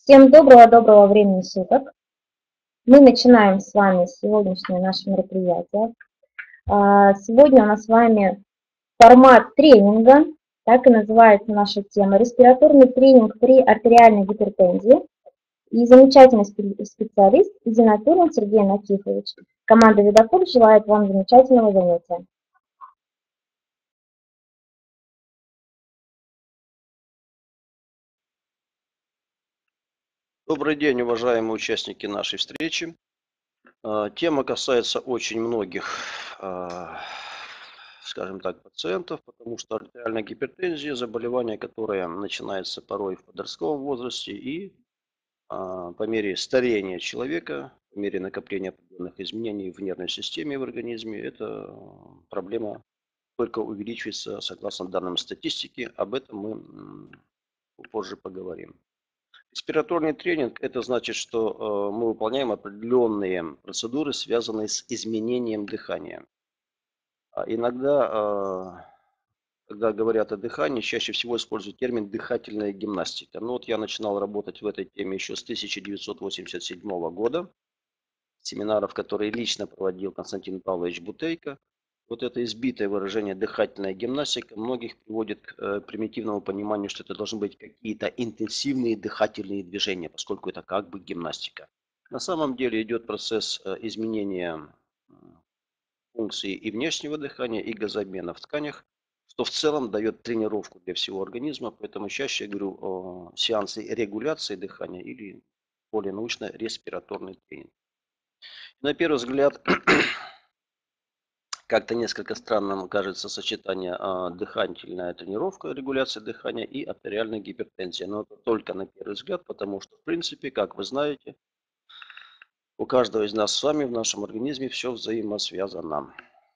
Всем доброго времени суток. Мы начинаем с вами сегодняшнее наше мероприятие. Сегодня у нас с вами формат тренинга, так и называется наша тема, респираторный тренинг при артериальной гипертензии. И замечательный специалист Зинатуллин Сергей Накифович. Команда Видофор желает вам замечательного занятия. Добрый день, уважаемые участники нашей встречи. Тема касается очень многих, скажем так, пациентов, потому что артериальная гипертензия – заболевание, которое начинается порой в подростковом возрасте и по мере старения человека, по мере накопления определенных изменений в нервной системе в организме, эта проблема только увеличивается согласно данным статистики. Об этом мы позже поговорим. Респираторный тренинг – это значит, что мы выполняем определенные процедуры, связанные с изменением дыхания. Иногда, когда говорят о дыхании, чаще всего используют термин «дыхательная гимнастика». Ну вот я начинал работать в этой теме еще с 1987 года. Семинаров, которые лично проводил Константин Павлович Бутейко. Вот это избитое выражение «дыхательная гимнастика» многих приводит к примитивному пониманию, что это должны быть какие-то интенсивные дыхательные движения, поскольку это как бы гимнастика. На самом деле идет процесс изменения функции и внешнего дыхания, и газообмена в тканях, что в целом дает тренировку для всего организма. Поэтому чаще я говорю о сеансе регуляции дыхания или более научно респираторный тренинг. На первый взгляд, как-то несколько странным кажется сочетание дыхательная тренировка, регуляция дыхания и артериальная гипертензия. Но это только на первый взгляд, потому что, в принципе, как вы знаете, у каждого из нас с вами в нашем организме все взаимосвязано.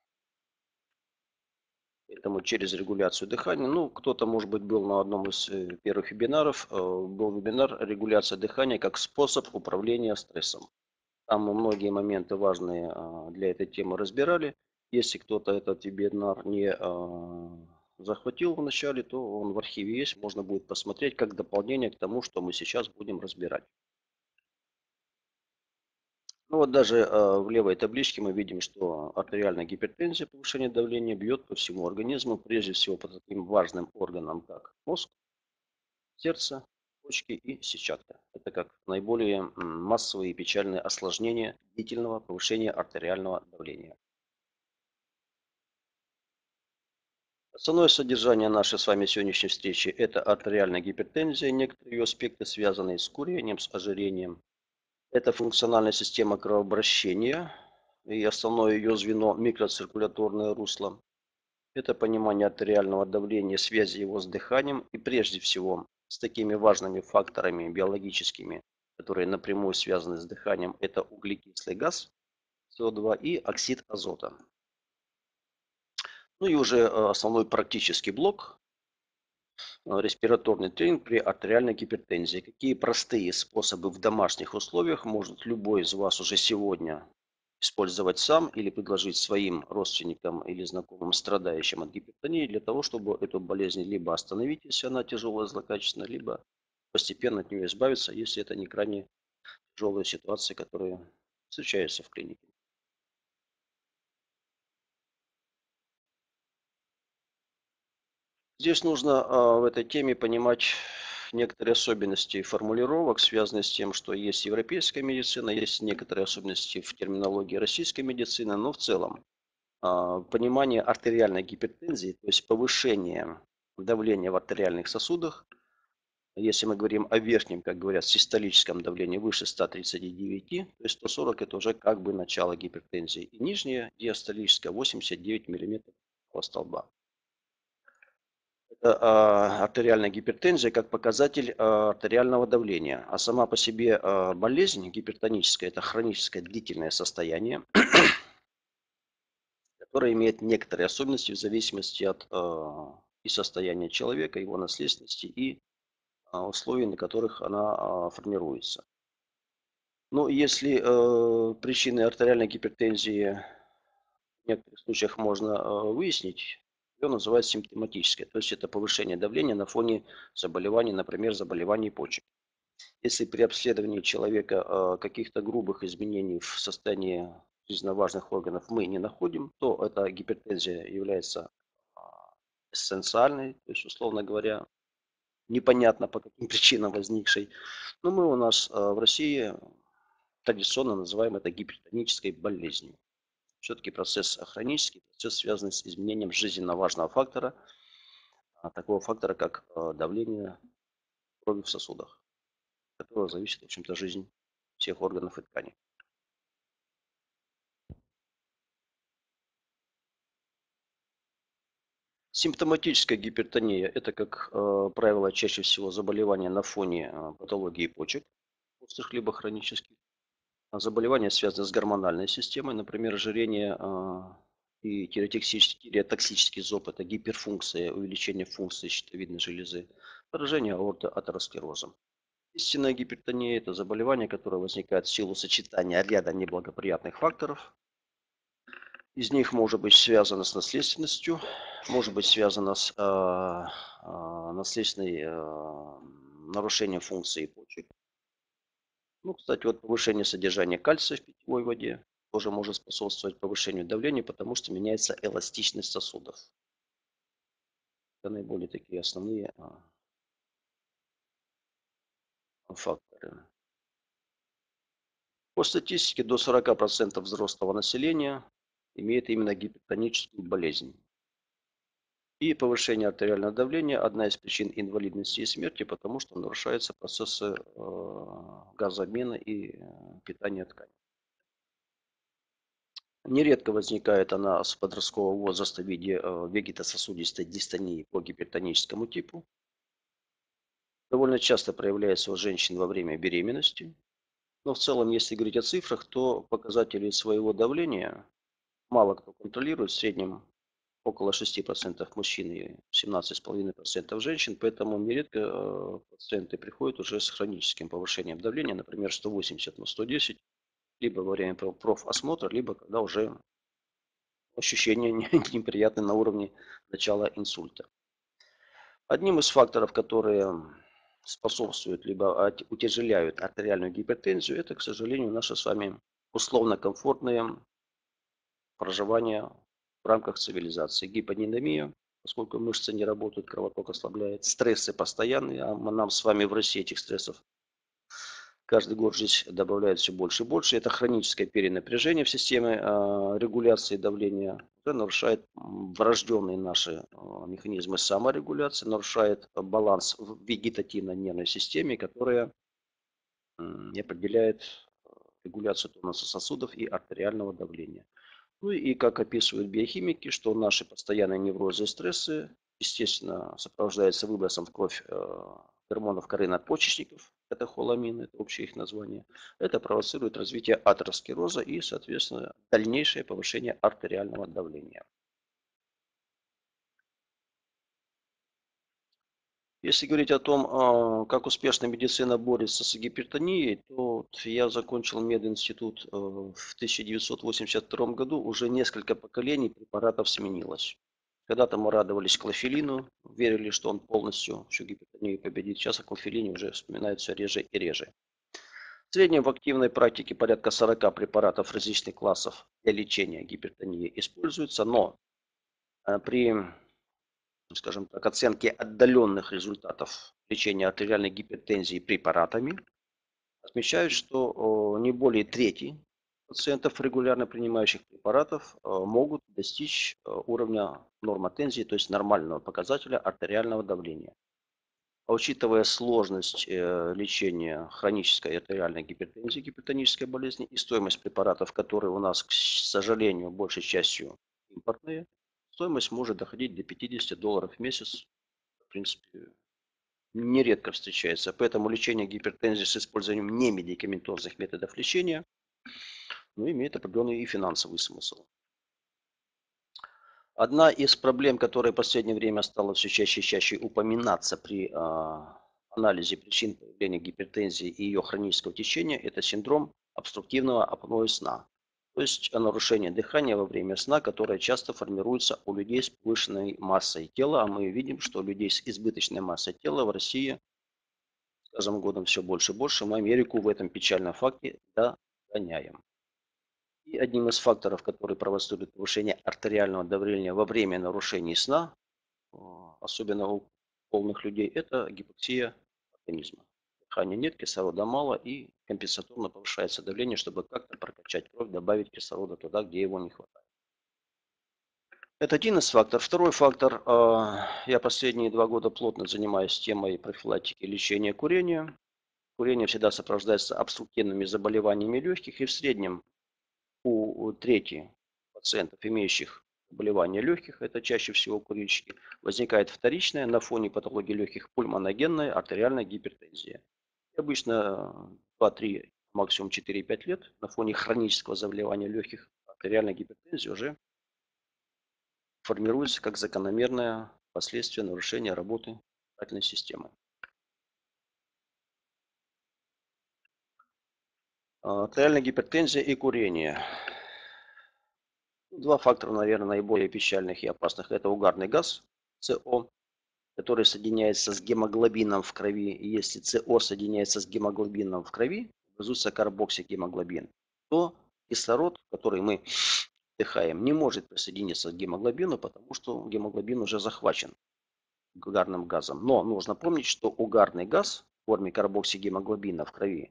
Поэтому через регуляцию дыхания, ну, кто-то, может быть, был на одном из первых вебинаров, был вебинар «Регуляция дыхания как способ управления стрессом». Там мы многие моменты важные для этой темы разбирали. Если кто-то этот вебинар не захватил в начале, то он в архиве есть. Можно будет посмотреть как дополнение к тому, что мы сейчас будем разбирать. Ну вот даже в левой табличке мы видим, что артериальная гипертензия, повышение давления бьет по всему организму, прежде всего по таким важным органам, как мозг, сердце, почки и сетчатка. Это как наиболее массовые и печальные осложнения длительного повышения артериального давления. Основное содержание нашей с вами сегодняшней встречи – это артериальная гипертензия, некоторые ее аспекты, связанные с курением, с ожирением. Это функциональная система кровообращения и основное ее звено – микроциркуляторное русло. Это понимание артериального давления, связи его с дыханием и прежде всего с такими важными факторами биологическими, которые напрямую связаны с дыханием. Это углекислый газ, СО2 и оксид азота. Ну и уже основной практический блок респираторный тренинг при артериальной гипертензии. Какие простые способы в домашних условиях может любой из вас уже сегодня использовать сам или предложить своим родственникам или знакомым, страдающим от гипертонии, для того, чтобы эту болезнь либо остановить, если она тяжелая, злокачественная, либо постепенно от нее избавиться, если это не крайне тяжелые ситуации, которые встречаются в клинике. Здесь нужно в этой теме понимать некоторые особенности формулировок, связанные с тем, что есть европейская медицина, есть некоторые особенности в терминологии российской медицины, но в целом понимание артериальной гипертензии, то есть повышение давления в артериальных сосудах, если мы говорим о верхнем, как говорят, систолическом давлении выше 139, то есть 140 это уже как бы начало гипертензии, и нижнее диастолическое 89 мм столба. Это артериальная гипертензия как показатель артериального давления. А сама по себе болезнь гипертоническая – это хроническое длительное состояние, которое имеет некоторые особенности в зависимости от и состояния человека, его наследственности и условий, на которых она формируется. Но если причины артериальной гипертензии в некоторых случаях можно выяснить, ее называют симптоматической. То есть это повышение давления на фоне заболеваний, например, заболеваний почек. Если при обследовании человека каких-то грубых изменений в состоянии жизненно важных органов мы не находим, то эта гипертензия является эссенциальной, то есть, условно говоря, непонятно по каким причинам возникшей. Но мы у нас в России традиционно называем это гипертонической болезнью. Все-таки процесс хронический, процесс, связанный с изменением жизненно важного фактора, такого фактора, как давление крови в сосудах, от которого зависит, в общем-то, жизнь всех органов и тканей. Симптоматическая гипертония – это, как правило, чаще всего заболевание на фоне патологии почек, острых либо хронических. Заболевания связаны с гормональной системой, например, ожирение и тиреотоксический зоб – это гиперфункция, увеличение функции щитовидной железы, поражение аорты атеросклерозом. Истинная гипертония – это заболевание, которое возникает в силу сочетания ряда неблагоприятных факторов. Из них может быть связано с наследственностью, может быть связано с наследственным нарушением функции почек. Ну, кстати, вот повышение содержания кальция в питьевой воде тоже может способствовать повышению давления, потому что меняется эластичность сосудов. Это наиболее такие основные факторы. По статистике до 40% взрослого населения имеет именно гипертоническую болезнь. И повышение артериального давления – одна из причин инвалидности и смерти, потому что нарушаются процессы газообмена и питания тканей. Нередко возникает она с подросткового возраста в виде вегетососудистой дистонии по гипертоническому типу. Довольно часто проявляется у женщин во время беременности. Но в целом, если говорить о цифрах, то показатели своего давления мало кто контролирует. В среднем около 6% мужчин и 17,5% женщин. Поэтому нередко пациенты приходят уже с хроническим повышением давления, например, 180 на 110, либо во время профосмотра, либо когда уже ощущения неприятные на уровне начала инсульта. Одним из факторов, которые способствуют либо утяжеляют артериальную гипертензию, это, к сожалению, наше с вами условно комфортное проживание в рамках цивилизации. Гиподинамия, поскольку мышцы не работают, кровоток ослабляет, стрессы постоянные, а нам с вами в России этих стрессов каждый год здесь добавляет все больше и больше. Это хроническое перенапряжение в системе регуляции давления. Это нарушает врожденные наши механизмы саморегуляции, нарушает баланс в вегетативной нервной системе, которая определяет регуляцию тонуса сосудов и артериального давления. Ну и как описывают биохимики, что наши постоянные неврозы и стрессы, естественно, сопровождаются выбросом в кровь гормонов коры надпочечников, катехоламины, это общее их название. Это провоцирует развитие атеросклероза и, соответственно, дальнейшее повышение артериального давления. Если говорить о том, как успешно медицина борется с гипертонией, то я закончил мединститут в 1982 году. Уже несколько поколений препаратов сменилось. Когда-то мы радовались клофелину, верили, что он полностью всю гипертонию победит. Сейчас о клофелине уже вспоминают все реже и реже. В среднем в активной практике порядка 40 препаратов различных классов для лечения гипертонии используются, но при, скажем так, оценке отдаленных результатов лечения артериальной гипертензии препаратами отмечают, что не более трети пациентов, регулярно принимающих препаратов, могут достичь уровня нормотензии, то есть нормального показателя артериального давления. А учитывая сложность лечения хронической артериальной гипертензии, гипертонической болезни и стоимость препаратов, которые у нас, к сожалению, большей частью импортные, стоимость может доходить до $50 в месяц. В принципе, нередко встречается. Поэтому лечение гипертензии с использованием немедикаментозных методов лечения имеет определенный и финансовый смысл. Одна из проблем, которая в последнее время стала все чаще и чаще упоминаться при анализе причин появления гипертензии и ее хронического течения, это синдром обструктивного апноэ сна. То есть нарушение дыхания во время сна, которое часто формируется у людей с повышенной массой тела. А мы видим, что у людей с избыточной массой тела в России каждым годом все больше и больше. Мы Америку в этом печальном факте догоняем. И одним из факторов, который провоцирует повышение артериального давления во время нарушений сна, особенно у полных людей, это гипоксия организма. Дыхания нет, кислорода мало и компенсаторно повышается давление, чтобы как-то прокачать кровь, добавить кислорода туда, где его не хватает. Это один из факторов. Второй фактор. Я последние 2 года плотно занимаюсь темой профилактики и лечения курения. Курение всегда сопровождается обструктивными заболеваниями легких, и в среднем у трети пациентов, имеющих заболевания легких, это чаще всего курильщики, возникает вторичная на фоне патологии легких пульмоногенная артериальная гипертензия. И обычно 2-3, максимум 4-5 лет на фоне хронического заболевания легких артериальной гипертензии уже формируется как закономерное последствие нарушения работы дыхательной системы. Артериальная гипертензия и курение. Два фактора, наверное, наиболее печальных и опасных. Это угарный газ, СО, который соединяется с гемоглобином в крови. И если СО соединяется с гемоглобином в крови, образуется карбоксигемоглобин, то кислород, который мы вдыхаем, не может присоединиться к гемоглобину, потому что гемоглобин уже захвачен угарным газом. Но нужно помнить, что угарный газ в форме карбоксигемоглобина в крови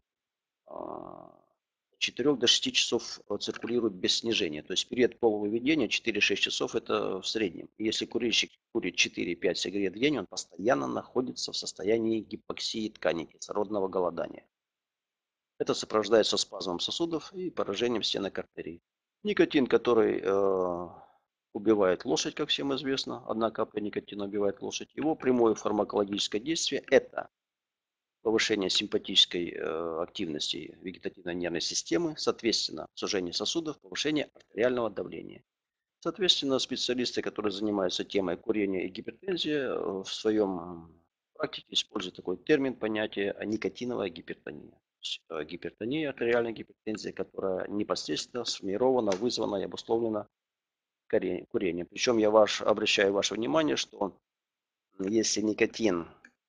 4 до 6 часов циркулирует без снижения. То есть период полувыведения 4-6 часов это в среднем. И если курильщик курит 4-5 сигарет в день, он постоянно находится в состоянии гипоксии тканей, кислородного голодания. Это сопровождается спазмом сосудов и поражением стенок артерий. Никотин, который убивает лошадь, как всем известно, одна капля никотина убивает лошадь, его прямое фармакологическое действие – это повышение симпатической активности вегетативной нервной системы, соответственно, сужение сосудов, повышение артериального давления. Соответственно, специалисты, которые занимаются темой курения и гипертензии, в своем практике используют такой термин, понятие никотиновая гипертония. Гипертония, артериальная гипертензия, которая непосредственно сформирована, вызвана и обусловлена курением. Причем я обращаю ваше внимание, что если никотин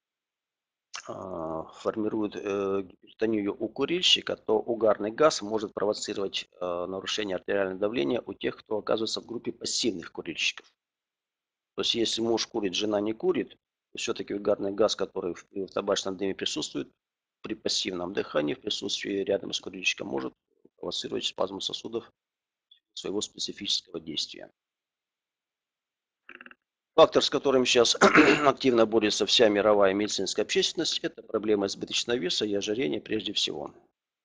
формирует гипертонию у курильщика, то угарный газ может провоцировать нарушение артериального давления у тех, кто оказывается в группе пассивных курильщиков. То есть если муж курит, жена не курит, то все-таки угарный газ, который в табачном дыме присутствует, при пассивном дыхании, в присутствии рядом с курильщиком, может провоцировать спазм сосудов своего специфического действия. Фактор, с которым сейчас активно борется вся мировая медицинская общественность, это проблема избыточного веса и ожирения прежде всего.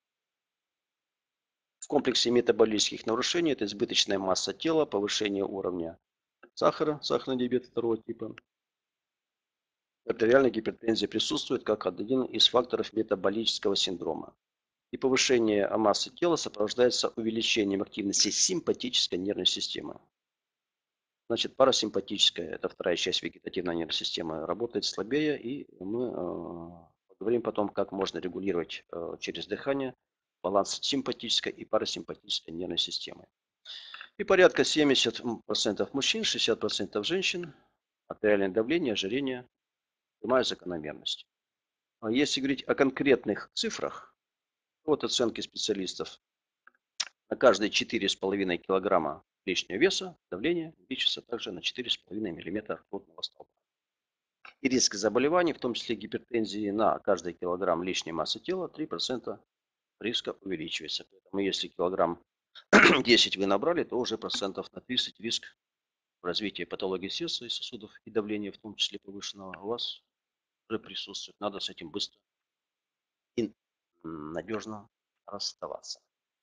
В комплексе метаболических нарушений это избыточная масса тела, повышение уровня сахара, сахарный диабет второго типа. Артериальная гипертензия присутствует как один из факторов метаболического синдрома. И повышение массы тела сопровождается увеличением активности симпатической нервной системы. Значит, парасимпатическая, это вторая часть вегетативной нервной системы, работает слабее, и мы поговорим потом, как можно регулировать через дыхание баланс симпатической и парасимпатической нервной системы. И порядка 70% мужчин, 60% женщин, артериальное давление, ожирение, прямая закономерность. А если говорить о конкретных цифрах, вот оценки специалистов. На каждые 4,5 килограмма лишнего веса давление увеличится также на 4,5 мм ртутного столба. И риск заболеваний, в том числе гипертензии, на каждый килограмм лишней массы тела 3% риска увеличивается. Поэтому если килограмм 10 вы набрали, то уже процентов на 30 риск развития патологии сердца и сосудов и давления, в том числе повышенного, у вас уже присутствует. Надо с этим быстро и надежно расставаться.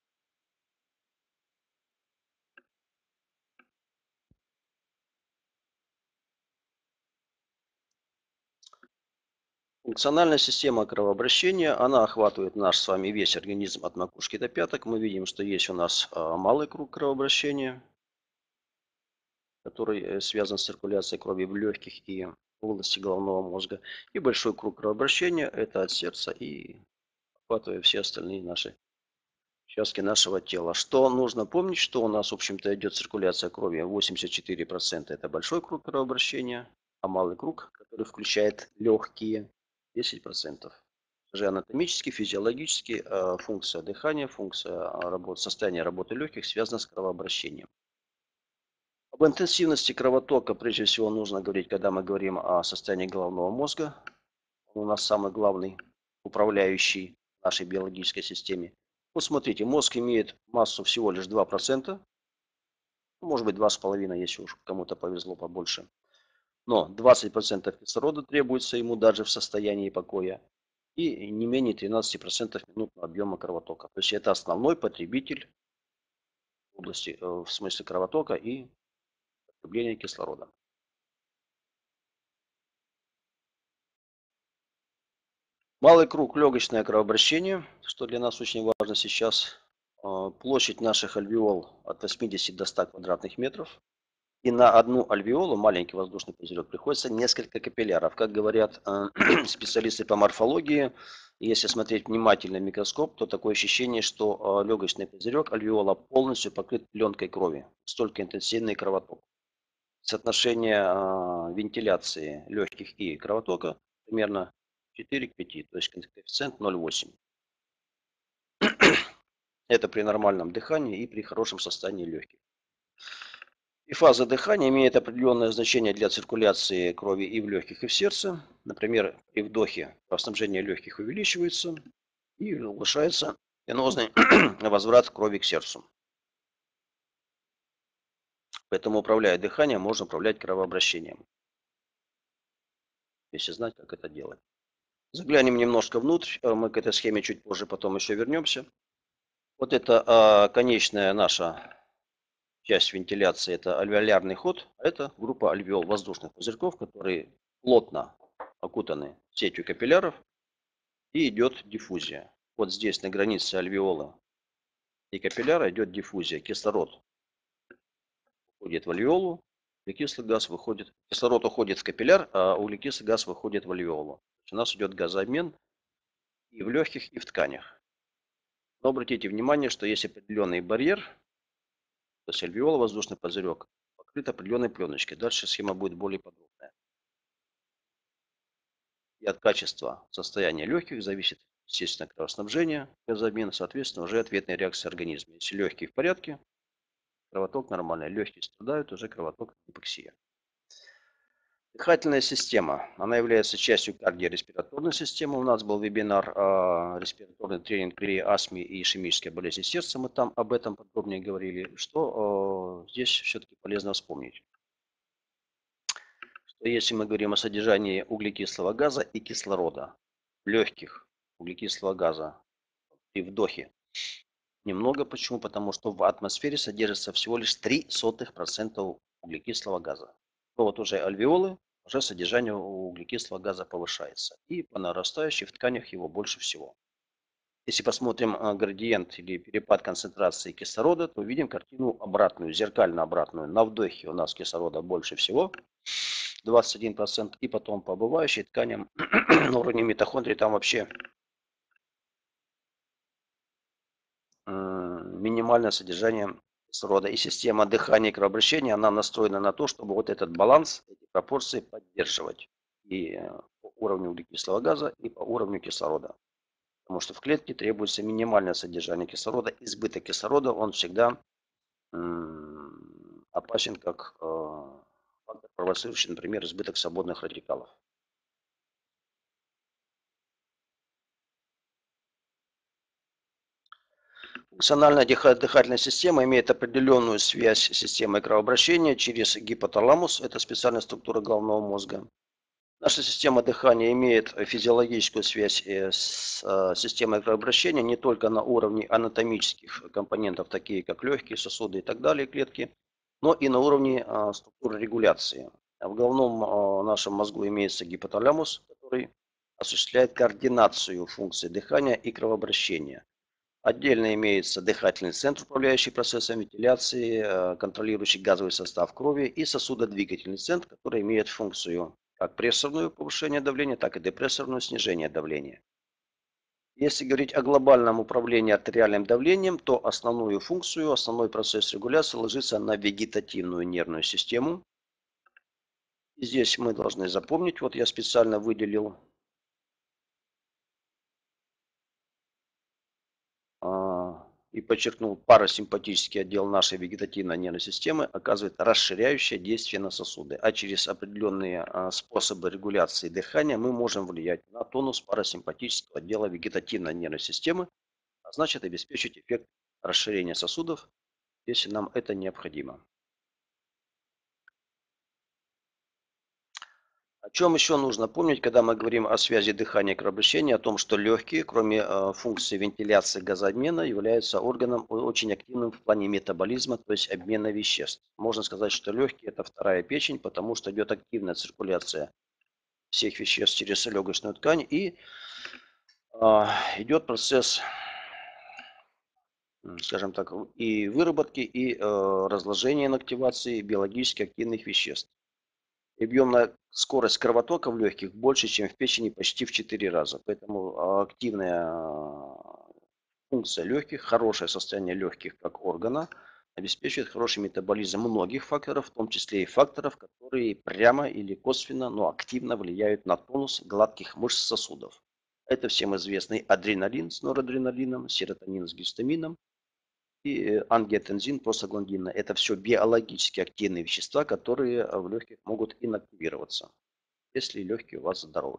Функциональная система кровообращения, она охватывает наш с вами весь организм от макушки до пяток. Мы видим, что есть у нас малый круг кровообращения, который связан с циркуляцией крови в легких и в области головного мозга. И большой круг кровообращения – это от сердца и охватывает все остальные наши участки нашего тела. Что нужно помнить, что у нас, в общем-то, идет циркуляция крови. 84% это большой круг кровообращения, а малый круг, который включает легкие, 10%. Же анатомически, физиологически функция дыхания, функция состояния работы легких связана с кровообращением. Об интенсивности кровотока прежде всего нужно говорить, когда мы говорим о состоянии головного мозга. Он у нас самый главный управляющий нашей биологической системе. Вот смотрите, мозг имеет массу всего лишь 2%, может быть 2,5%, если уж кому-то повезло побольше. Но 20% кислорода требуется ему даже в состоянии покоя и не менее 13% минутного объема кровотока. То есть это основной потребитель в области, в смысле кровотока и потребления кислорода. Малый круг легочное кровообращение, что для нас очень важно сейчас. Площадь наших альвеол от 80 до 100 квадратных метров. И на одну альвеолу, маленький воздушный пузырек, приходится несколько капилляров. Как говорят специалисты по морфологии, если смотреть внимательно в микроскоп, то такое ощущение, что легочный пузырек, альвеола полностью покрыт пленкой крови. Столько интенсивный кровоток. Соотношение вентиляции легких и кровотока примерно 4 к 5, то есть коэффициент 0,8. Это при нормальном дыхании и при хорошем состоянии легких. И фаза дыхания имеет определенное значение для циркуляции крови и в легких, и в сердце. Например, при вдохе кровоснабжение легких увеличивается и улучшается венозный возврат крови к сердцу. Поэтому, управляя дыханием, можно управлять кровообращением, если знать, как это делать. Заглянем немножко внутрь, мы к этой схеме чуть позже потом еще вернемся. Вот это конечная наша часть вентиляции, это альвеолярный ход, а это группа альвеол воздушных пузырьков, которые плотно окутаны сетью капилляров, и идет диффузия. Вот здесь на границе альвеола и капилляра идет диффузия. Кислород уходит в альвеолу, углекислый газ выходит. Кислород уходит в капилляр, а углекислый газ выходит в альвеолу. У нас идет газообмен и в легких, и в тканях. Но обратите внимание, что есть определенный барьер, то есть альвеола, воздушный пузырек, покрыт определенной пленочкой. Дальше схема будет более подробная. И от качества состояния легких зависит, естественно, кровоснабжение, газообмен, соответственно, уже ответная реакция организма. Если легкие в порядке, кровоток нормальный, легкие страдают, уже кровоток гипоксия. Дыхательная система, она является частью кардиореспираторной системы. У нас был вебинар респираторный тренинг при астме и ишемической болезни сердца. Мы там об этом подробнее говорили. Что здесь все-таки полезно вспомнить. Что если мы говорим о содержании углекислого газа и кислорода, легких углекислого газа при вдохе немного. Почему? Потому что в атмосфере содержится всего лишь 0,03% углекислого газа. То вот уже альвеолы, уже содержание углекислого газа повышается. И по нарастающей в тканях его больше всего. Если посмотрим градиент или перепад концентрации кислорода, то увидим картину обратную, зеркально обратную. На вдохе у нас кислорода больше всего, 21%, и потом по обывающей тканям на уровне митохондрий там вообще минимальное содержание кислорода. И система дыхания и кровообращения, она настроена на то, чтобы вот этот баланс, эти пропорции поддерживать. И по уровню углекислого газа, и по уровню кислорода. Потому что в клетке требуется минимальное содержание кислорода. Избыток кислорода, он всегда опасен как фактор, провоцирующий, например, избыток свободных радикалов. Функциональная дыхательная система имеет определенную связь с системой кровообращения через гипоталамус, это специальная структура головного мозга. Наша система дыхания имеет физиологическую связь с системой кровообращения не только на уровне анатомических компонентов, такие как легкие, сосуды и так далее, клетки, но и на уровне структуры регуляции. В головном нашем мозгу имеется гипоталамус, который осуществляет координацию функций дыхания и кровообращения. Отдельно имеется дыхательный центр, управляющий процессом вентиляции, контролирующий газовый состав крови, и сосудодвигательный центр, который имеет функцию как прессорную повышение давления, так и депрессорную снижение давления. Если говорить о глобальном управлении артериальным давлением, то основную функцию, основной процесс регуляции ложится на вегетативную нервную систему. И здесь мы должны запомнить, вот я специально выделил и подчеркнул, парасимпатический отдел нашей вегетативной нервной системы оказывает расширяющее действие на сосуды, а через определенные способы регуляции дыхания мы можем влиять на тонус парасимпатического отдела вегетативной нервной системы, а значит обеспечить эффект расширения сосудов, если нам это необходимо. О чем еще нужно помнить, когда мы говорим о связи дыхания и кровообращения, о том, что легкие, кроме функции вентиляции и газообмена, являются органом очень активным в плане метаболизма, то есть обмена веществ. Можно сказать, что легкие – это вторая печень, потому что идет активная циркуляция всех веществ через легочную ткань и идет процесс, скажем так, и выработки, и разложения инактивации биологически активных веществ. Объемная скорость кровотока в легких больше, чем в печени, почти в 4 раза. Поэтому активная функция легких, хорошее состояние легких как органа обеспечивает хороший метаболизм многих факторов, в том числе и факторов, которые прямо или косвенно, но активно влияют на тонус гладких мышц сосудов. Это всем известный адреналин с норадреналином, серотонин с гистамином и ангиотензин, простагландины. Это все биологически активные вещества, которые в легких могут инактивироваться, если легкие у вас здоровы.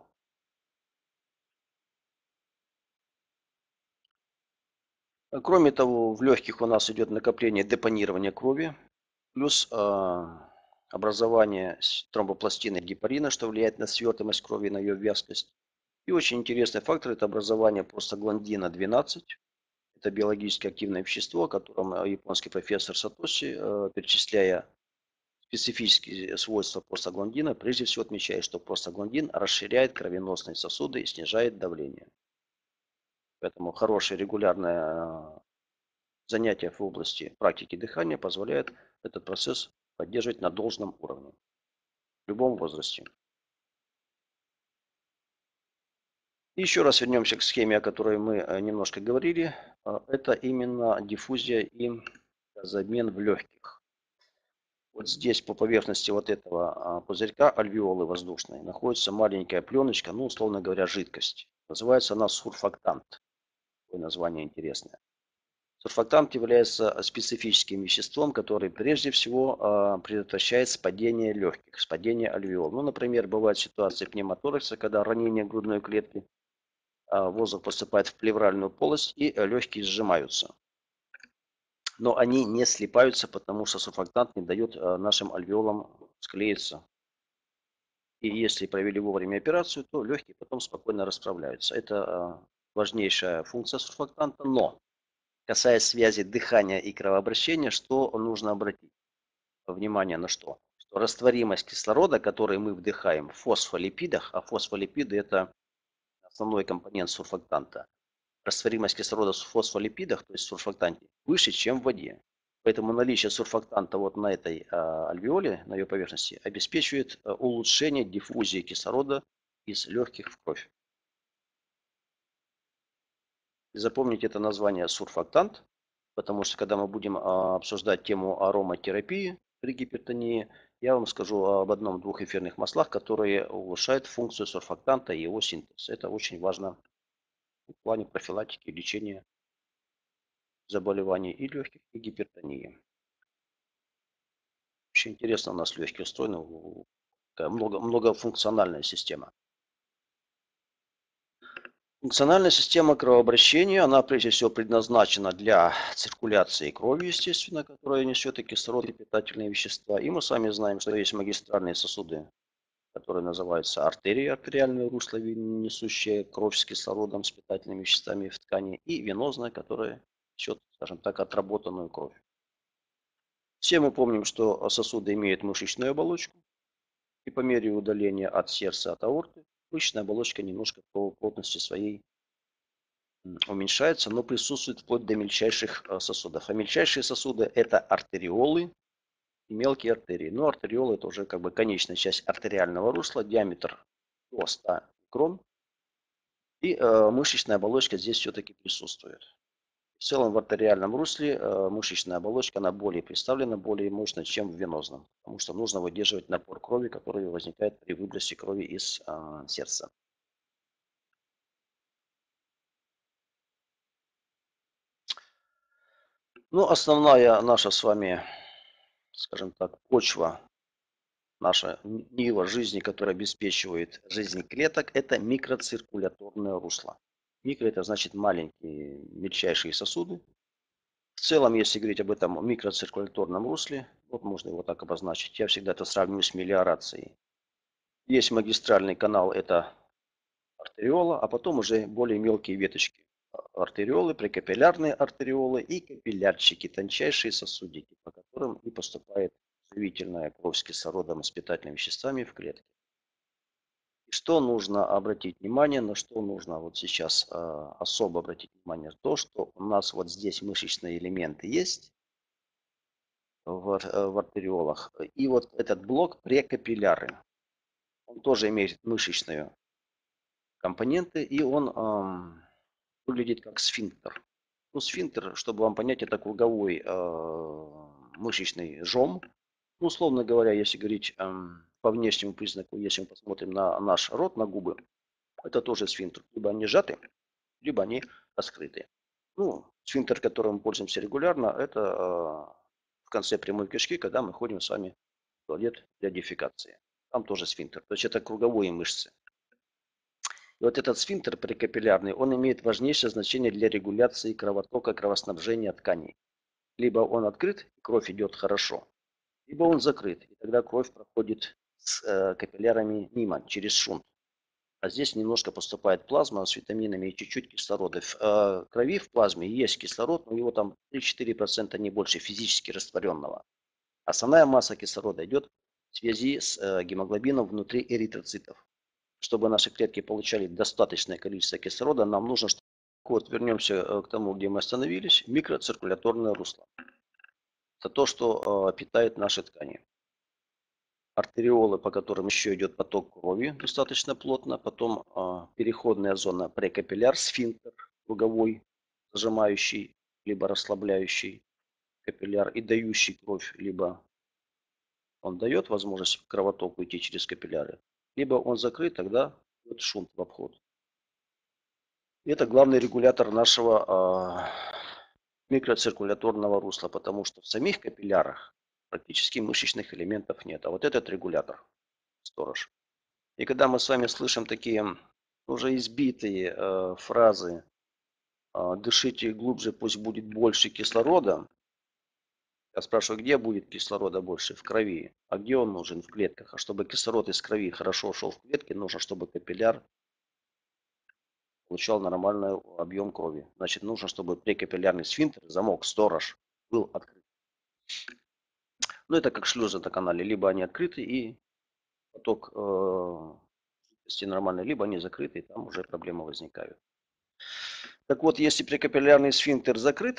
Кроме того, в легких у нас идет накопление депонирования крови, плюс образование тромбопластины гепарина, что влияет на свертываемость крови, на ее вязкость. И очень интересный фактор – это образование простагландина 12. Это биологически активное вещество, о котором японский профессор Сатоси, перечисляя специфические свойства простагландина, прежде всего отмечает, что простагландин расширяет кровеносные сосуды и снижает давление. Поэтому хорошее регулярное занятие в области практики дыхания позволяет этот процесс поддерживать на должном уровне в любом возрасте. И еще раз вернемся к схеме, о которой мы немножко говорили. Это именно диффузия и газообмен в легких. Вот здесь по поверхности вот этого пузырька альвеолы воздушной находится маленькая пленочка, ну, условно говоря, жидкость. Называется она сурфактант. Такое название интересное. Сурфактант является специфическим веществом, который прежде всего предотвращает спадение легких, спадение альвеол. Ну, например, бывают ситуации пневмоторакса, когда ранение грудной клетки, воздух поступает в плевральную полость и легкие сжимаются. Но они не слипаются, потому что сурфактант не дает нашим альвеолам склеиться. И если провели вовремя операцию, то легкие потом спокойно расправляются. Это важнейшая функция сурфактанта. Но касаясь связи дыхания и кровообращения, что нужно обратить внимание на что? Что растворимость кислорода, который мы вдыхаем в фосфолипидах, а фосфолипиды – это основной компонент сурфактанта, растворимость кислорода в фосфолипидах, то есть в сурфактанте, выше, чем в воде. Поэтому наличие сурфактанта вот на этой альвеоле, на ее поверхности, обеспечивает улучшение диффузии кислорода из легких в кровь. И запомните это название сурфактант, потому что когда мы будем обсуждать тему ароматерапии при гипертонии, я вам скажу об одном-двух эфирных маслах, которые улучшают функцию сурфактанта и его синтез. Это очень важно в плане профилактики и лечения заболеваний и легких, и гипертонии. Очень интересно у нас легкие устроены, многофункциональная система. Функциональная система кровообращения, она прежде всего предназначена для циркуляции крови, естественно, которая несет и кислород, и питательные вещества. И мы сами знаем, что есть магистральные сосуды, которые называются артерии, артериальные русла, несущие кровь с кислородом, с питательными веществами в ткани, и венозная, которая несет, скажем так, отработанную кровь. Все мы помним, что сосуды имеют мышечную оболочку, и по мере удаления от сердца, от аорты, мышечная оболочка немножко по плотности своей уменьшается, но присутствует вплоть до мельчайших сосудов. А мельчайшие сосуды – это артериолы и мелкие артерии. Но артериолы – это уже как бы конечная часть артериального русла, диаметр до 100 микрон. И мышечная оболочка здесь все-таки присутствует. В целом в артериальном русле мышечная оболочка, она более представлена, более мощна, чем в венозном. Потому что нужно выдерживать напор крови, который возникает при выбросе крови из сердца. Ну, основная наша с вами, скажем так, почва, наша нива жизни, которая обеспечивает жизнь клеток, это микроциркуляторное русло. Микро – это значит маленькие, мельчайшие сосуды. В целом, если говорить об этом микроциркуляторном русле, вот можно его так обозначить, я всегда это сравниваю с мелиорацией. Есть магистральный канал, это артериола, а потом уже более мелкие веточки. Артериолы, прекапиллярные артериолы и капиллярчики, тончайшие сосудики, по которым и поступает живительная кровь с кислородом и с питательными веществами в клетки. И что нужно обратить внимание, на что нужно вот сейчас особо обратить внимание, то, что у нас вот здесь мышечные элементы есть в артериолах. И вот этот блок прекапилляры, он тоже имеет мышечные компоненты, и он выглядит как сфинктер. Ну, сфинктер, чтобы вам понять, это круговой мышечный жом. Ну, условно говоря, если говорить по внешнему признаку, если мы посмотрим на наш рот, на губы, это тоже сфинктер. Либо они сжаты, либо они раскрыты. Ну, сфинктер, которым мы пользуемся регулярно, это в конце прямой кишки, когда мы ходим с вами в туалет для дефекации. Там тоже сфинктер. То есть это круговые мышцы. И вот этот сфинктер прекапиллярный, он имеет важнейшее значение для регуляции кровотока, кровоснабжения тканей. Либо он открыт, кровь идет хорошо, либо он закрыт, и тогда кровь проходит с капиллярами мимо, через шунт. А здесь немножко поступает плазма с витаминами и чуть-чуть кислорода. В крови, в плазме есть кислород, но его там 3-4%, не больше, физически растворенного. Основная масса кислорода идет в связи с гемоглобином внутри эритроцитов. Чтобы наши клетки получали достаточное количество кислорода, нам нужно, вот вернемся к тому, где мы остановились, микроциркуляторное русло. Это то, что питает наши ткани. Артериолы, по которым еще идет поток крови достаточно плотно, потом переходная зона прекапилляр, сфинктер круговой, зажимающий, либо расслабляющий капилляр и дающий кровь, либо он дает возможность кровотоку идти через капилляры, либо он закрыт, тогда идет шунт в обход. Это главный регулятор нашего микроциркуляторного русла, потому что в самих капиллярах практически мышечных элементов нет. А вот этот регулятор, сторож. И когда мы с вами слышим такие уже избитые фразы «дышите глубже, пусть будет больше кислорода», я спрашиваю, где будет кислорода больше? В крови. А где он нужен? В клетках. А чтобы кислород из крови хорошо шел в клетки, нужно, чтобы капилляр получал нормальный объем крови. Значит, нужно, чтобы прекапиллярный сфинктер, замок, сторож, был открыт. Ну, это как шлюзы на канале. Либо они открыты и поток жидкости нормальный, либо они закрыты, и там уже проблемы возникают. Так вот, если прекапиллярный сфинктер закрыт,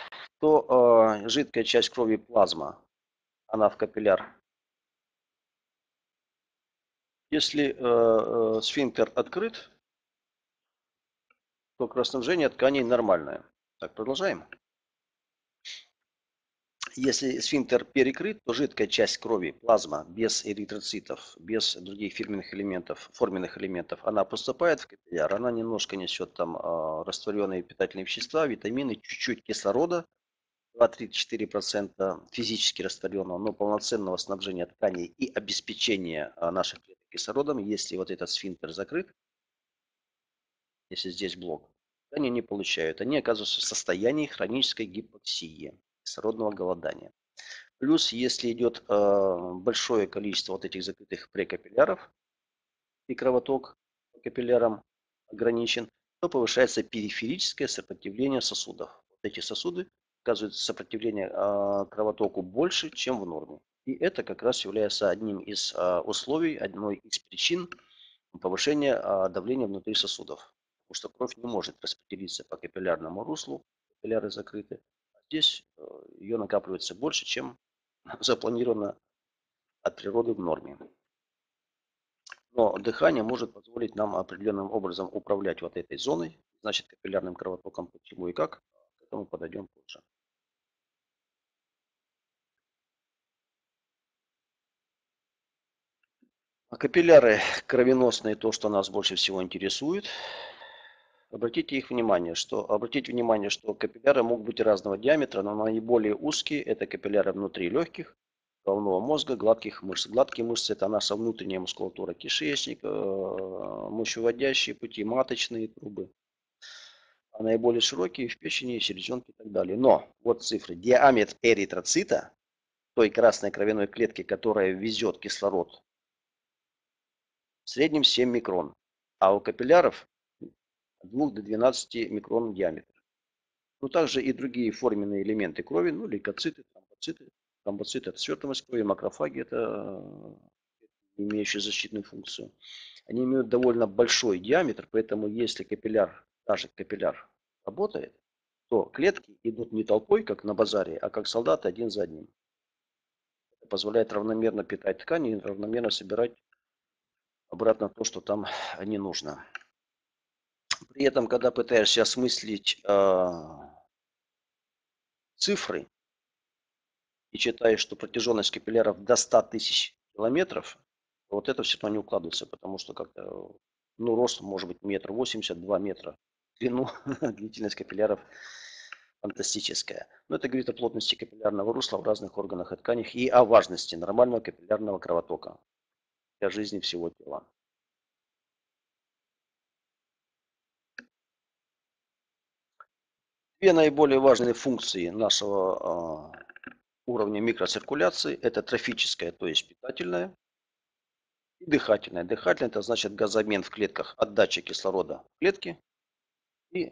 то жидкая часть крови плазма, она в капилляр. Если сфинктер открыт, то кровоснабжение тканей нормальное. Так, продолжаем. Если сфинктер перекрыт, то жидкая часть крови, плазма, без эритроцитов, без других форменных элементов, она поступает в капилляр, она немножко несет там растворенные питательные вещества, витамины, чуть-чуть кислорода, 2-3-4% физически растворенного, но полноценного снабжения тканей и обеспечения наших клеток кислородом, если вот этот сфинктер закрыт, если здесь блок, они не получают. Они оказываются в состоянии хронической гипоксии, кислородного голодания. Плюс, если идет большое количество вот этих закрытых прекапилляров и кровоток по капиллярам ограничен, то повышается периферическое сопротивление сосудов. Вот эти сосуды оказывают сопротивление кровотоку больше, чем в норме. И это как раз является одним из условий, одной из причин повышения давления внутри сосудов. Потому что кровь не может распределиться по капиллярному руслу, капилляры закрыты. Здесь ее накапливается больше, чем запланировано от природы в норме. Но дыхание может позволить нам определенным образом управлять вот этой зоной, значит капиллярным кровотоком, почему и как, к этому подойдем позже. А капилляры кровеносные, то, что нас больше всего интересует, обратите внимание, что капилляры могут быть разного диаметра, но наиболее узкие это капилляры внутри легких, головного мозга, гладких мышц. Гладкие мышцы это наша внутренняя мускулатура кишечника, мочевыводящие пути, маточные трубы. А наиболее широкие в печени, селезенке и так далее. Но вот цифры. Диаметр эритроцита, той красной кровяной клетки, которая везет кислород, в среднем 7 микрон. А у капилляров от 2 до 12 микрон диаметр. Но также и другие форменные элементы крови, ну, лейкоциты, тромбоциты. Тромбоциты это свертываемость крови, макрофаги это имеющие защитную функцию. Они имеют довольно большой диаметр, поэтому если капилляр, даже капилляр работает, то клетки идут не толпой, как на базаре, а как солдаты один за одним. Это позволяет равномерно питать ткани и равномерно собирать обратно то, что там не нужно. При этом, когда пытаешься осмыслить цифры и читаешь, что протяженность капилляров до 100 тысяч километров, вот это все равно не укладывается, потому что как-то, ну, рост может быть 1,80 м, 2 метра. Длину, длительность капилляров фантастическая. Но это говорит о плотности капиллярного русла в разных органах и тканях и о важности нормального капиллярного кровотока для жизни всего тела. Две наиболее важные функции нашего уровня микроциркуляции – это трофическая, то есть питательная, и дыхательная. Дыхательная – это значит газообмен в клетках, отдача кислорода в клетки и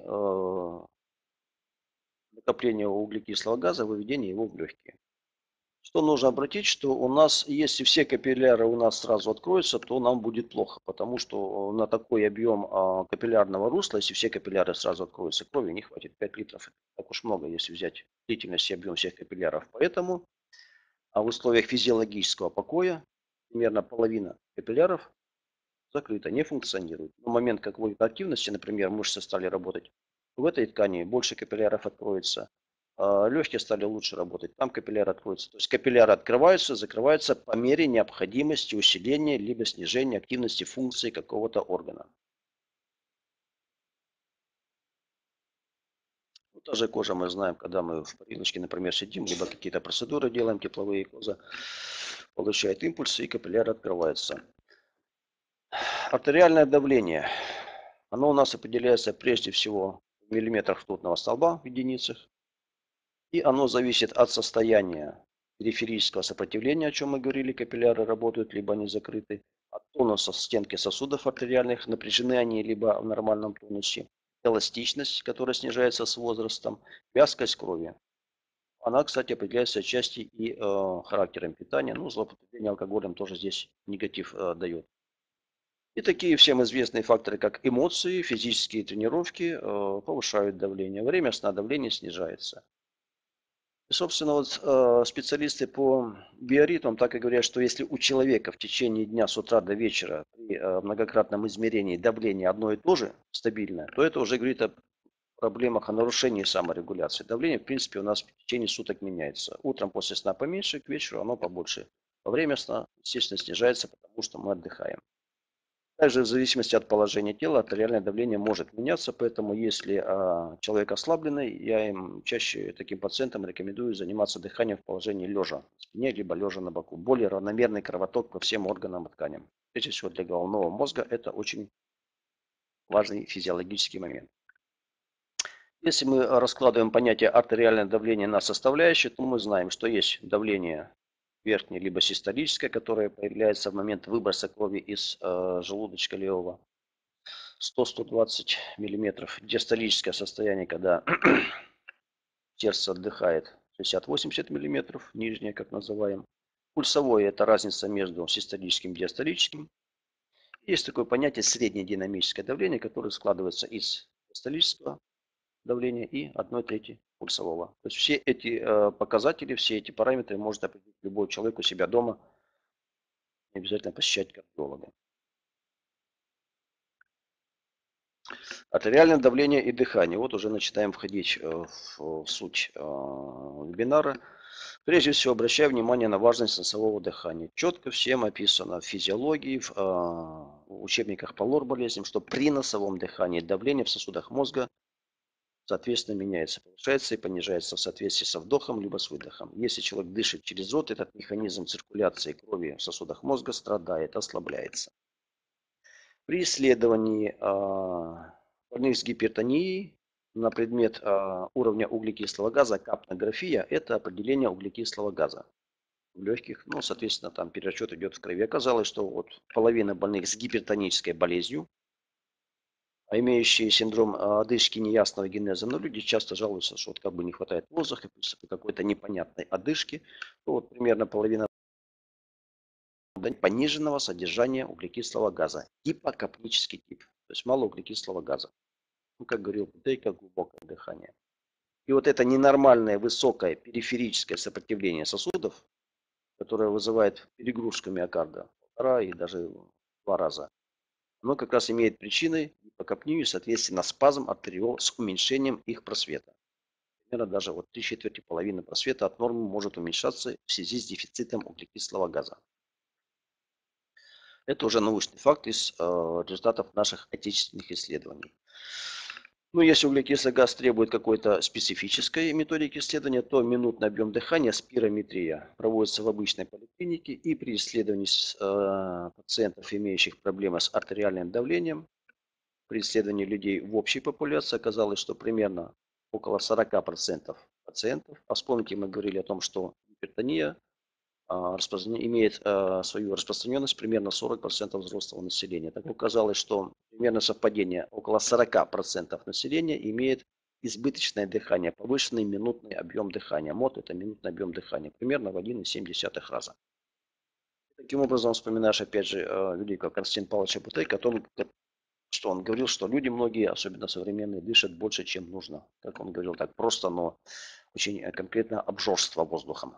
накопление углекислого газа, выведение его в легкие. Что нужно обратить, что у нас, если все капилляры у нас сразу откроются, то нам будет плохо, потому что на такой объем капиллярного русла, если все капилляры сразу откроются, крови не хватит, 5 литров. Так уж много, если взять длительность и объем всех капилляров. Поэтому в условиях физиологического покоя примерно половина капилляров закрыта, не функционирует. В момент какой-то активности, например, мышцы стали работать, в этой ткани больше капилляров откроется, легкие стали лучше работать, там капилляры откроются. То есть капилляры открываются, закрываются по мере необходимости усиления либо снижения активности функции какого-то органа. Ну, та же кожа, мы знаем, когда мы в парилочке, например, сидим, либо какие-то процедуры делаем тепловые, кожа получает импульсы и капилляры открываются. Артериальное давление. Оно у нас определяется прежде всего в миллиметрах ртутного столба в единицах. И оно зависит от состояния периферического сопротивления, о чем мы говорили, капилляры работают, либо они закрыты, от тонуса стенки сосудов артериальных, напряжены они либо в нормальном тонусе, эластичность, которая снижается с возрастом, вязкость крови. Она, кстати, определяется отчасти и характером питания, ну, злоупотребление алкоголем тоже здесь негатив дает. И такие всем известные факторы, как эмоции, физические тренировки, повышают давление. Время сна давление снижается. И, собственно, вот специалисты по биоритмам так и говорят, что если у человека в течение дня с утра до вечера при многократном измерении давление одно и то же, стабильное, то это уже говорит о проблемах, о нарушении саморегуляции. Давление, в принципе, у нас в течение суток меняется. Утром после сна поменьше, к вечеру оно побольше. Во время сна, естественно, снижается, потому что мы отдыхаем. Также в зависимости от положения тела артериальное давление может меняться, поэтому если человек ослабленный, я им чаще таким пациентам рекомендую заниматься дыханием в положении лежа на спине, либо лежа на боку. Более равномерный кровоток по всем органам и тканям. Прежде всего для головного мозга это очень важный физиологический момент. Если мы раскладываем понятие артериальное давление на составляющие, то мы знаем, что есть давление верхнее, либо систолическое, которое появляется в момент выброса крови из желудочка левого. 100-120 миллиметров. Диастолическое состояние, когда сердце отдыхает, 60-80 миллиметров, нижнее, как называем. Пульсовое – это разница между систолическим и диастолическим. Есть такое понятие среднее динамическое давление, которое складывается из диастолического давления и 1/3 пульсового. То есть все эти показатели, все эти параметры может определить любой человек у себя дома, не обязательно посещать кардиолога. Артериальное давление и дыхание. Вот уже начинаем входить в суть вебинара. Прежде всего, обращаю внимание на важность носового дыхания. Четко всем описано в физиологии, в учебниках по лор-болезням, что при носовом дыхании давление в сосудах мозга соответственно меняется, повышается и понижается в соответствии со вдохом либо с выдохом. Если человек дышит через рот, этот механизм циркуляции крови в сосудах мозга страдает, ослабляется. При исследовании больных с гипертонией на предмет уровня углекислого газа капнография – это определение углекислого газа в легких, ну, соответственно, там перерасчет идет в крови. Оказалось, что вот половина больных с гипертонической болезнью, а имеющие синдром одышки неясного генеза, но люди часто жалуются, что вот как бы не хватает воздуха, при какой-то непонятной одышке, то вот примерно половина пониженного содержания углекислого газа, гипокапнический тип, то есть мало углекислого газа. Ну, как говорил Бутейко, глубокое дыхание. И вот это ненормальное высокое периферическое сопротивление сосудов, которое вызывает перегрузку миокарда, полтора и даже 2 раза, оно как раз имеет причиной гипокапнию и, соответственно, спазм артериол с уменьшением их просвета. Примерно даже вот 3/4 половины просвета от нормы может уменьшаться в связи с дефицитом углекислого газа. Это уже научный факт из результатов наших отечественных исследований. Ну, если углекислый газ требует какой-то специфической методики исследования, то минутный объем дыхания, спирометрия, проводится в обычной поликлинике и при исследовании пациентов, имеющих проблемы с артериальным давлением, при исследовании людей в общей популяции оказалось, что примерно около 40% пациентов, а вспомните, мы говорили о том, что гипертония имеет свою распространенность примерно 40% взрослого населения. Так оказалось, что примерно совпадение около 40% населения имеет избыточное дыхание, повышенный минутный объем дыхания. МОД – это минутный объем дыхания, примерно в 1,7 раза. Таким образом, вспоминаешь опять же великого Константина Павловича Бутейко о том, что он говорил, что люди многие, особенно современные, дышат больше, чем нужно. Как он говорил, так просто, но очень конкретно обжорство воздухом.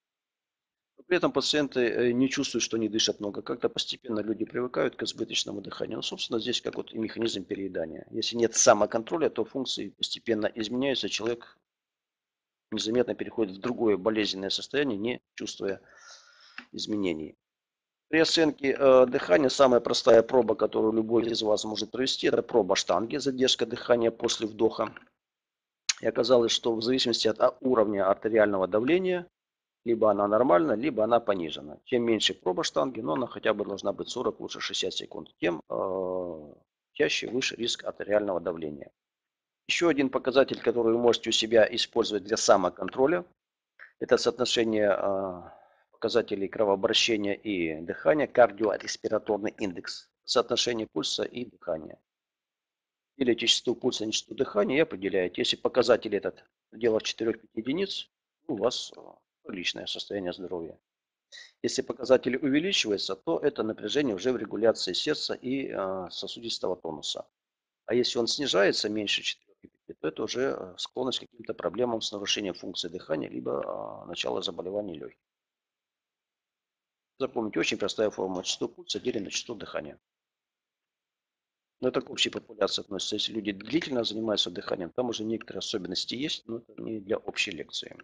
При этом пациенты не чувствуют, что они дышат много. Как-то постепенно люди привыкают к избыточному дыханию. Ну, собственно, здесь как вот и механизм переедания. Если нет самоконтроля, то функции постепенно изменяются. Человек незаметно переходит в другое болезненное состояние, не чувствуя изменений. При оценке дыхания самая простая проба, которую любой из вас может провести, это проба штанги, задержка дыхания после вдоха. И оказалось, что в зависимости от уровня артериального давления, либо она нормальна, либо она понижена. Чем меньше проба штанги, но она хотя бы должна быть 40, лучше 60 секунд, тем чаще выше риск артериального давления. Еще один показатель, который вы можете у себя использовать для самоконтроля, это соотношение показателей кровообращения и дыхания, кардиореспираторный индекс, соотношение пульса и дыхания. Или частоту пульса, и частоту дыхания и определяете. Если показатель этот в пределах 4-5 единиц, у вас приличное состояние здоровья. Если показатель увеличивается, то это напряжение уже в регуляции сердца и сосудистого тонуса. А если он снижается меньше 4-5, то это уже склонность к каким-то проблемам с нарушением функции дыхания, либо начало заболеваний легких. Запомните, очень простая формула. Частоту пульса делим на частоту дыхания. Но это к общей популяции относится. Если люди длительно занимаются дыханием, там уже некоторые особенности есть, но это не для общей лекции.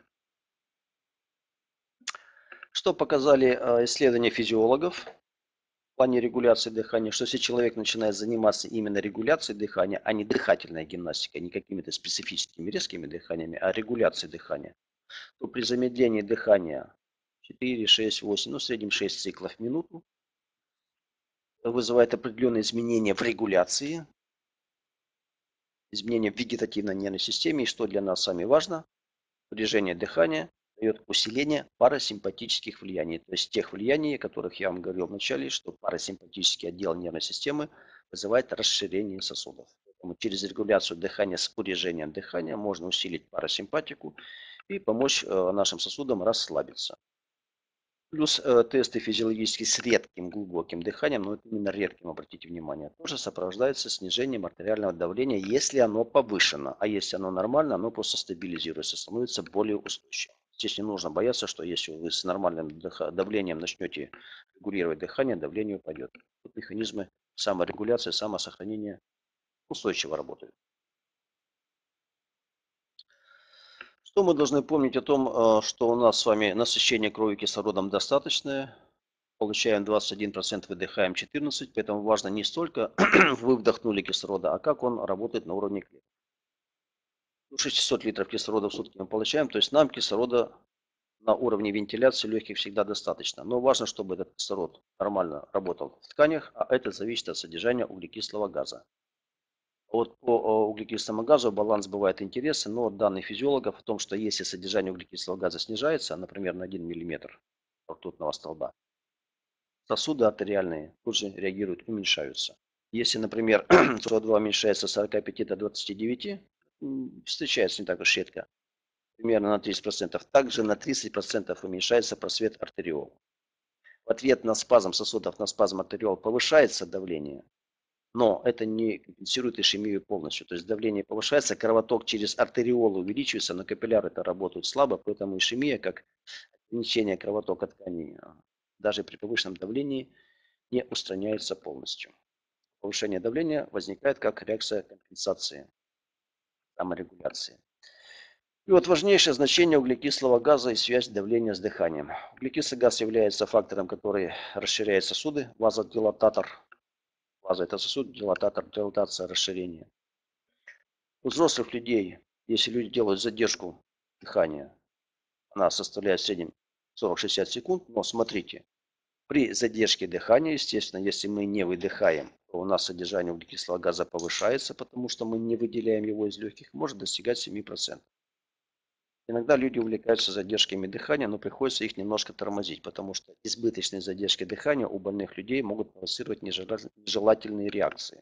Что показали исследования физиологов в плане регуляции дыхания, что если человек начинает заниматься именно регуляцией дыхания, а не дыхательной гимнастикой, не какими-то специфическими резкими дыханиями, а регуляцией дыхания, то при замедлении дыхания 4, 6, 8, ну в среднем 6 циклов в минуту вызывает определенные изменения в регуляции, изменения в вегетативной нервной системе, и что для нас с вами важно, напряжение дыхания дает усиление парасимпатических влияний, то есть тех влияний, о которых я вам говорил в начале, что парасимпатический отдел нервной системы вызывает расширение сосудов. Поэтому через регуляцию дыхания с урежением дыхания можно усилить парасимпатику и помочь нашим сосудам расслабиться. Плюс тесты физиологические с редким глубоким дыханием, но это именно редким, обратите внимание, тоже сопровождается снижением артериального давления, если оно повышено. А если оно нормально, оно просто стабилизируется, становится более устойчивым. Здесь не нужно бояться, что если вы с нормальным давлением начнете регулировать дыхание, давление упадет. Тут механизмы саморегуляции, самосохранения устойчиво работают. Что мы должны помнить о том, что у нас с вами насыщение крови кислородом достаточное. Получаем 21%, выдыхаем 14%. Поэтому важно не столько вы вдохнули кислорода, а как он работает на уровне клеток. 600 литров кислорода в сутки мы получаем. То есть нам кислорода на уровне вентиляции легких всегда достаточно. Но важно, чтобы этот кислород нормально работал в тканях, а это зависит от содержания углекислого газа. Вот по углекислому газу баланс бывает интересен, но данные физиологов о том, что если содержание углекислого газа снижается, например, на 1 мм ртутного столба, сосуды артериальные тут же реагируют, уменьшаются. Если, например, СО2 уменьшается с 45 до 29, встречается не так уж редко, примерно на 30%, также на 30% уменьшается просвет артериол. В ответ на спазм сосудов, на спазм артериол повышается давление, но это не компенсирует ишемию полностью. То есть давление повышается, кровоток через артериолы увеличивается, но капилляры-то работают слабо, поэтому ишемия, как ограничение кровотока тканей, даже при повышенном давлении не устраняется полностью. Повышение давления возникает как реакция компенсации, саморегуляции. И вот важнейшее значение углекислого газа и связь давления с дыханием. Углекислый газ является фактором, который расширяет сосуды, вазодилататор. Ваза – это сосуд, дилататор, дилатация, расширение. У взрослых людей, если люди делают задержку дыхания, она составляет в среднем 40-60 секунд, но смотрите, при задержке дыхания, естественно, если мы не выдыхаем, то у нас содержание углекислого газа повышается, потому что мы не выделяем его из легких, может достигать 7%. Иногда люди увлекаются задержками дыхания, но приходится их немножко тормозить, потому что избыточные задержки дыхания у больных людей могут провоцировать нежелательные реакции.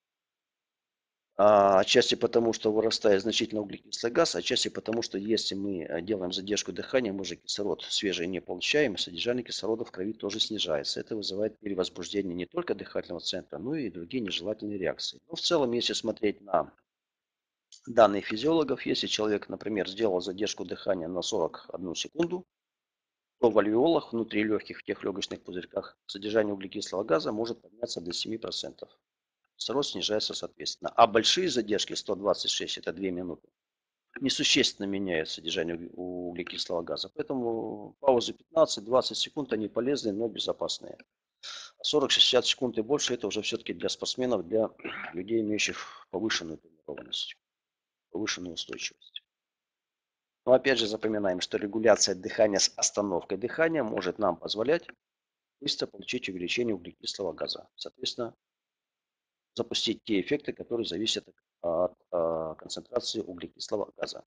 Отчасти потому, что вырастает значительно углекислый газ, отчасти потому, что если мы делаем задержку дыхания, мы же кислород свежий не получаем, и содержание кислорода в крови тоже снижается. Это вызывает перевозбуждение не только дыхательного центра, но и другие нежелательные реакции. Но в целом, если смотреть на данные физиологов, если человек, например, сделал задержку дыхания на 41 секунду, то в альвеолах, внутри легких, в тех легочных пузырьках, содержание углекислого газа может подняться до 7%. Кислород снижается соответственно. А большие задержки, 126, это 2 минуты, несущественно меняют содержание углекислого газа. Поэтому паузы 15-20 секунд, они полезные, но безопасные. 40-60 секунд и больше, это уже все-таки для спортсменов, для людей, имеющих повышенную тренированность, повышенную устойчивость. Но опять же запоминаем, что регуляция дыхания с остановкой дыхания может нам позволять быстро получить увеличение углекислого газа. Соответственно, запустить те эффекты, которые зависят от концентрации углекислого газа.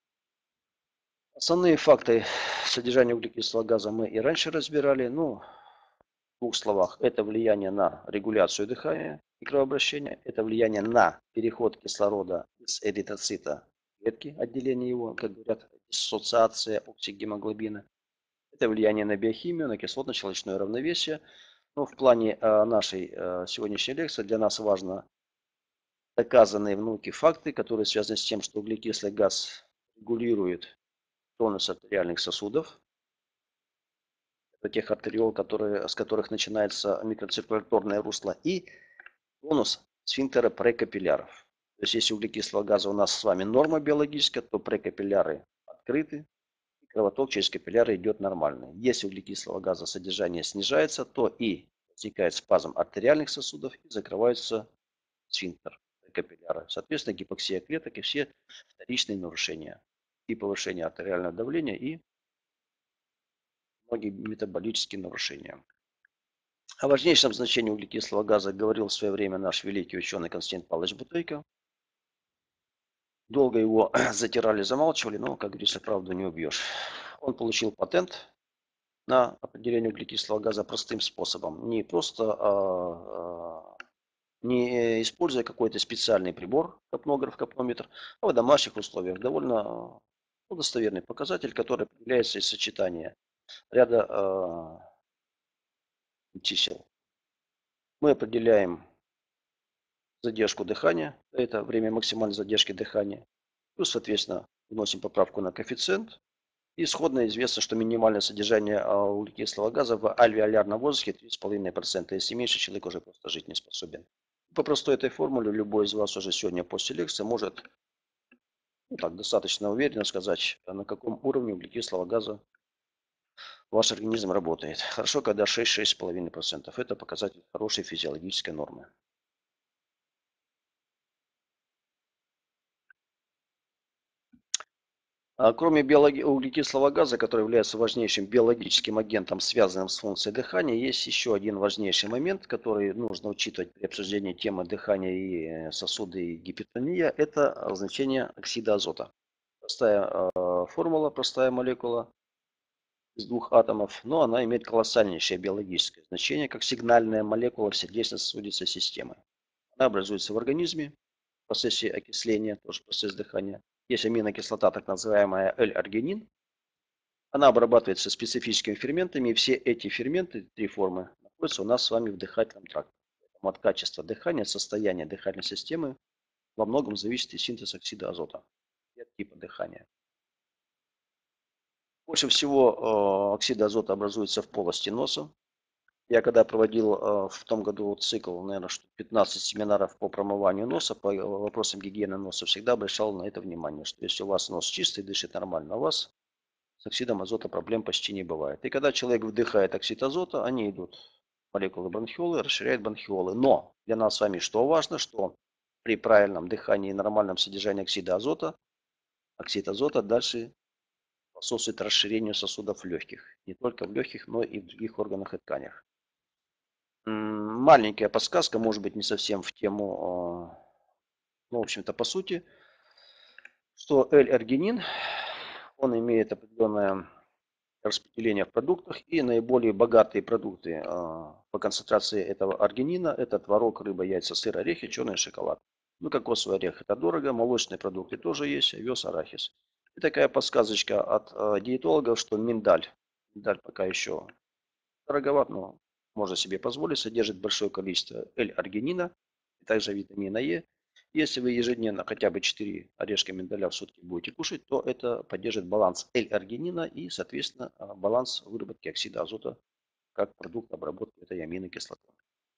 Основные факты содержания углекислого газа мы и раньше разбирали. Ну, в двух словах, это влияние на регуляцию дыхания и кровообращения, это влияние на переход кислорода из эритроцита в клетки, отделение его, как говорят, диссоциация оксигемоглобина. Это влияние на биохимию, на кислотно-щелочное равновесие. Но в плане нашей сегодняшней лекции для нас важно доказанные в науке факты, которые связаны с тем, что углекислый газ регулирует тонус артериальных сосудов. Это тех артериол, с которых начинается микроциркуляторное русло, и тонус сфинктера прекапилляров. То есть если углекислого газа у нас с вами норма биологическая, то прекапилляры открыты, и кровоток через капилляры идет нормальный. Если углекислого газа содержание снижается, то и возникает спазм артериальных сосудов и закрывается сфинктер капилляра. Соответственно, гипоксия клеток и все вторичные нарушения и повышение артериального давления, и многие метаболические нарушения. О важнейшем значении углекислого газа говорил в свое время наш великий ученый Константин Павлович Бутейко. Долго его затирали, замалчивали, но, как говорится, правду не убьешь. Он получил патент на определение углекислого газа простым способом. Не просто не используя какой-то специальный прибор, капнограф, капнометр, а в домашних условиях. Довольно достоверный показатель, который определяется из сочетания ряда чисел. Мы определяем задержку дыхания, это время максимальной задержки дыхания. Плюс, соответственно, вносим поправку на коэффициент. И исходно известно, что минимальное содержание углекислого газа в альвеолярном воздухе 3,5%. Если меньше, человек уже просто жить не способен. По простой этой формуле любой из вас уже сегодня после лекции может ну, так, достаточно уверенно сказать, на каком уровне углекислого газа ваш организм работает. Хорошо, когда 6-6,5%. Это показатель хорошей физиологической нормы. Кроме углекислого газа, который является важнейшим биологическим агентом, связанным с функцией дыхания, есть еще один важнейший момент, который нужно учитывать при обсуждении темы дыхания и сосуды и гипертония. Это значение оксида азота. Простая формула, простая молекула из двух атомов, но она имеет колоссальнейшее биологическое значение, как сигнальная молекула в сердечно-сосудистой системе. Она образуется в организме в процессе окисления, тоже процесс дыхания. Есть аминокислота, так называемая L-аргинин. Она обрабатывается специфическими ферментами, и все эти ферменты, три формы, находятся у нас с вами в дыхательном тракте. Поэтому от качества дыхания, состояния дыхательной системы во многом зависит и синтез оксида азота и от типа дыхания. Больше всего оксида азота образуется в полости носа. Я когда проводил в том году цикл, наверное, 15 семинаров по промыванию носа, по вопросам гигиены носа, всегда обращал на это внимание, что если у вас нос чистый, дышит нормально, у вас с оксидом азота проблем почти не бывает. И когда человек вдыхает оксид азота, они идут молекулы бронхиолы, расширяют бронхиолы. Но для нас с вами что важно, что при правильном дыхании и нормальном содержании оксид азота дальше способствует расширению сосудов легких. Не только в легких, но и в других органах и тканях. Маленькая подсказка, может быть, не совсем в тему, но, в общем-то, по сути, что L-аргинин, он имеет определенное распределение в продуктах, и наиболее богатые продукты по концентрации этого аргинина – это творог, рыба, яйца, сыр, орехи, черный шоколад. Ну, кокосовый орех – это дорого, молочные продукты тоже есть, овес, арахис. И такая подсказочка от диетологов, что миндаль пока еще дороговат, но можно себе позволить, содержит большое количество L-аргинина, и также витамина Е. Если вы ежедневно хотя бы 4 орешка миндаля в сутки будете кушать, то это поддержит баланс L-аргинина и, соответственно, баланс выработки оксида азота как продукт обработки этой аминокислоты.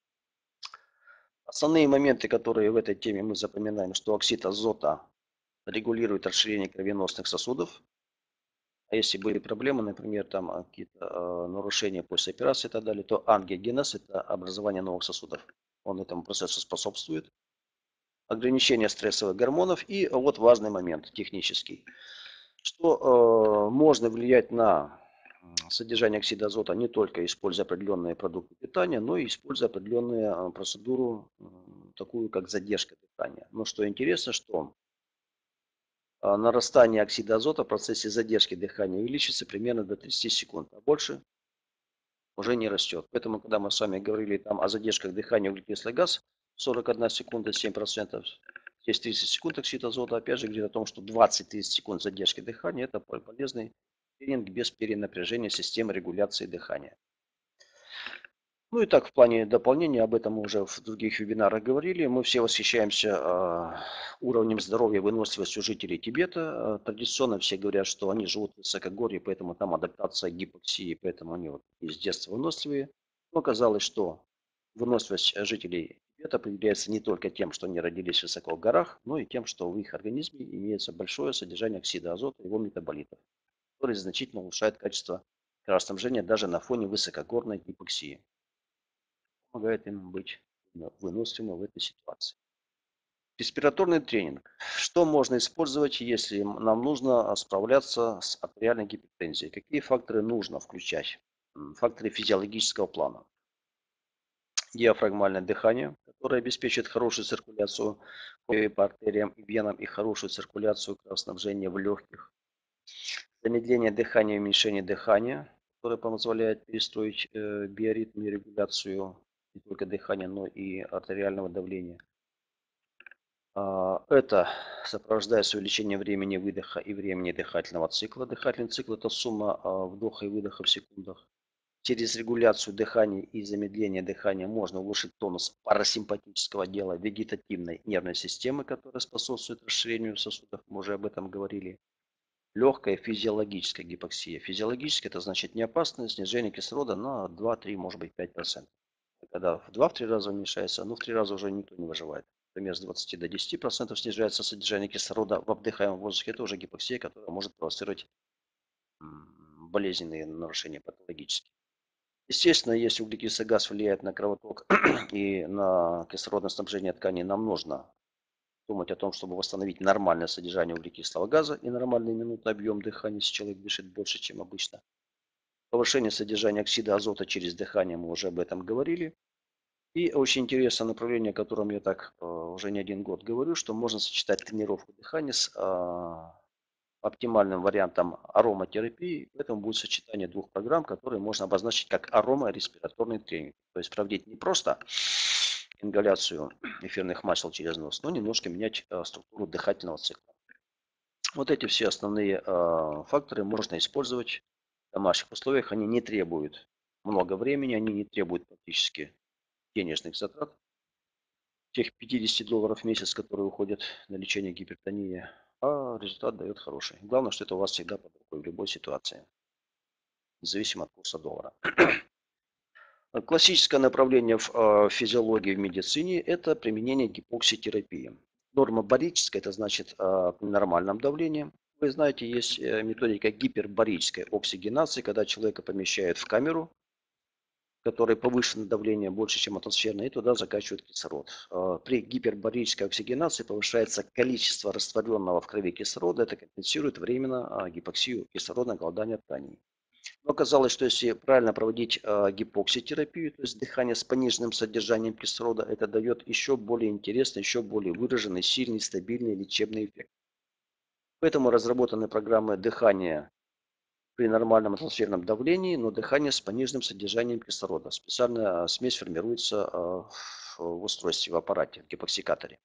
Основные моменты, которые в этой теме мы запоминаем, что оксид азота регулирует расширение кровеносных сосудов. А если были проблемы, например, там какие-то нарушения после операции и так далее, то ангиогенез – это образование новых сосудов. Он этому процессу способствует. Ограничение стрессовых гормонов. И вот важный момент технический, что можно влиять на содержание оксида азота не только используя определенные продукты питания, но и используя определенную процедуру, такую как задержка дыхания. Но что интересно, что нарастание оксида азота в процессе задержки дыхания увеличится примерно до 30 секунд, а больше уже не растет. Поэтому, когда мы с вами говорили там о задержках дыхания углекислый газ, 41 секунда, 7%, здесь 30 секунд оксид азота, опять же, говорит о том, что 20-30 секунд задержки дыхания – это полезный тренинг без перенапряжения системы регуляции дыхания. Ну и так, в плане дополнения, об этом мы уже в других вебинарах говорили, мы все восхищаемся уровнем здоровья и выносливостью жителей Тибета. Традиционно все говорят, что они живут в высокогорье, поэтому там адаптация к гипоксии, поэтому они вот с детства выносливые. Но оказалось, что выносливость жителей Тибета определяется не только тем, что они родились высоко в горах, но и тем, что в их организме имеется большое содержание оксида азота и его метаболитов, который значительно улучшает качество кровоснабжения даже на фоне высокогорной гипоксии, помогает им быть выносливым в этой ситуации. Респираторный тренинг. Что можно использовать, если нам нужно справляться с артериальной гипертензией? Какие факторы нужно включать? Факторы физиологического плана. Диафрагмальное дыхание, которое обеспечит хорошую циркуляцию крови по артериям и венам и хорошую циркуляцию кровоснабжения в легких. Замедление дыхания и уменьшение дыхания, которое позволяет перестроить биоритм и регуляцию не только дыхания, но и артериального давления. Это сопровождается увеличением времени выдоха и времени дыхательного цикла. Дыхательный цикл – это сумма вдоха и выдоха в секундах. Через регуляцию дыхания и замедление дыхания можно улучшить тонус парасимпатического отдела вегетативной нервной системы, которая способствует расширению сосудов. Мы уже об этом говорили. Легкая физиологическая гипоксия. Физиологическая – это значит не опасное снижение кислорода на 2-3, может быть 5%. Когда в 2-3 раза уменьшается, но в 3 раза уже никто не выживает. например, с 20 до 10% снижается содержание кислорода в обдыхаемом воздухе, это уже гипоксия, которая может провоцировать болезненные нарушения патологические. Естественно, если углекислый газ влияет на кровоток и на кислородное снабжение тканей, нам нужно думать о том, чтобы восстановить нормальное содержание углекислого газа и нормальный минутный объем дыхания, если человек дышит больше, чем обычно. Повышение содержания оксида азота через дыхание, мы уже об этом говорили. И очень интересное направление, о котором я так уже не один год говорю, что можно сочетать тренировку дыхания с оптимальным вариантом ароматерапии. Поэтому будет сочетание двух программ, которые можно обозначить как аромареспираторный тренинг. То есть проводить не просто ингаляцию эфирных масел через нос, но немножко менять структуру дыхательного цикла. Вот эти все основные факторы можно использовать в домашних условиях. Они не требуют много времени, они не требуют практически денежных затрат. Тех $50 в месяц, которые уходят на лечение гипертонии, а результат дает хороший. Главное, что это у вас всегда под рукой в любой ситуации, независимо от курса доллара. Классическое направление в физиологии в медицине – это применение гипокситерапии. Норма барическая – это значит при нормальном давлении. Вы знаете, есть методика гипербарической оксигенации, когда человека помещают в камеру, в которой повышенное давление больше, чем атмосферное, и туда закачивают кислород. При гипербарической оксигенации повышается количество растворенного в крови кислорода, это компенсирует временно гипоксию кислородного голодания тканей. Но оказалось, что если правильно проводить гипокситерапию, то есть дыхание с пониженным содержанием кислорода, это дает еще более интересный, еще более выраженный, сильный, стабильный лечебный эффект. Поэтому разработаны программы дыхания при нормальном атмосферном давлении, но дыхание с пониженным содержанием кислорода. Специальная смесь формируется в устройстве, в аппарате, в гипоксикаторе.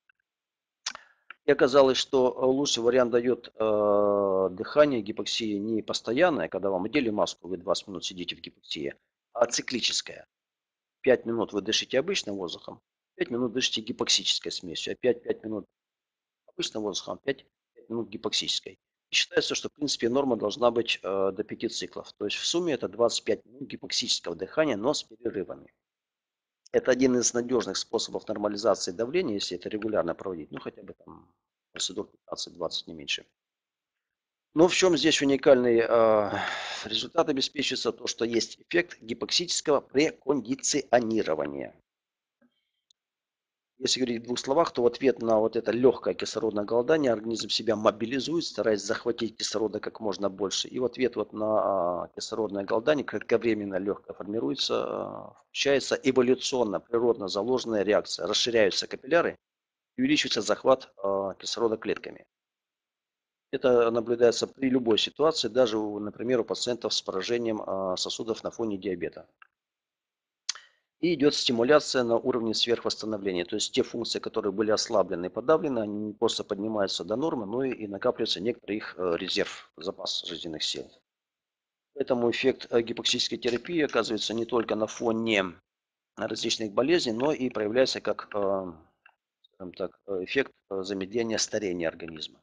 И оказалось, что лучший вариант дает дыхание гипоксии не постоянное, когда вам одели маску, вы 20 минут сидите в гипоксии, а циклическое. 5 минут вы дышите обычным воздухом, 5 минут дышите гипоксической смесью, опять 5 минут обычным воздухом, 5 минут гипоксической. И считается, что в принципе норма должна быть до 5 циклов. То есть в сумме это 25 минут гипоксического дыхания, но с перерывами. Это один из надежных способов нормализации давления, если это регулярно проводить. Ну хотя бы там процедур 15-20, не меньше. Но в чем здесь уникальный результат обеспечивается? То, что есть эффект гипоксического прекондиционирования. Если говорить в двух словах, то в ответ на вот это легкое кислородное голодание организм себя мобилизует, стараясь захватить кислорода как можно больше. И в ответ вот на кислородное голодание кратковременно легкое формируется, включается эволюционно, природно заложенная реакция. Расширяются капилляры и увеличивается захват кислорода клетками. Это наблюдается при любой ситуации, даже, например, у пациентов с поражением сосудов на фоне диабета. И идет стимуляция на уровне сверхвосстановления. То есть те функции, которые были ослаблены и подавлены, они не просто поднимаются до нормы, но и накапливается некоторый их резерв, запас жизненных сил. Поэтому эффект гипоксической терапии оказывается не только на фоне различных болезней, но и проявляется как скажем так, эффект замедления старения организма.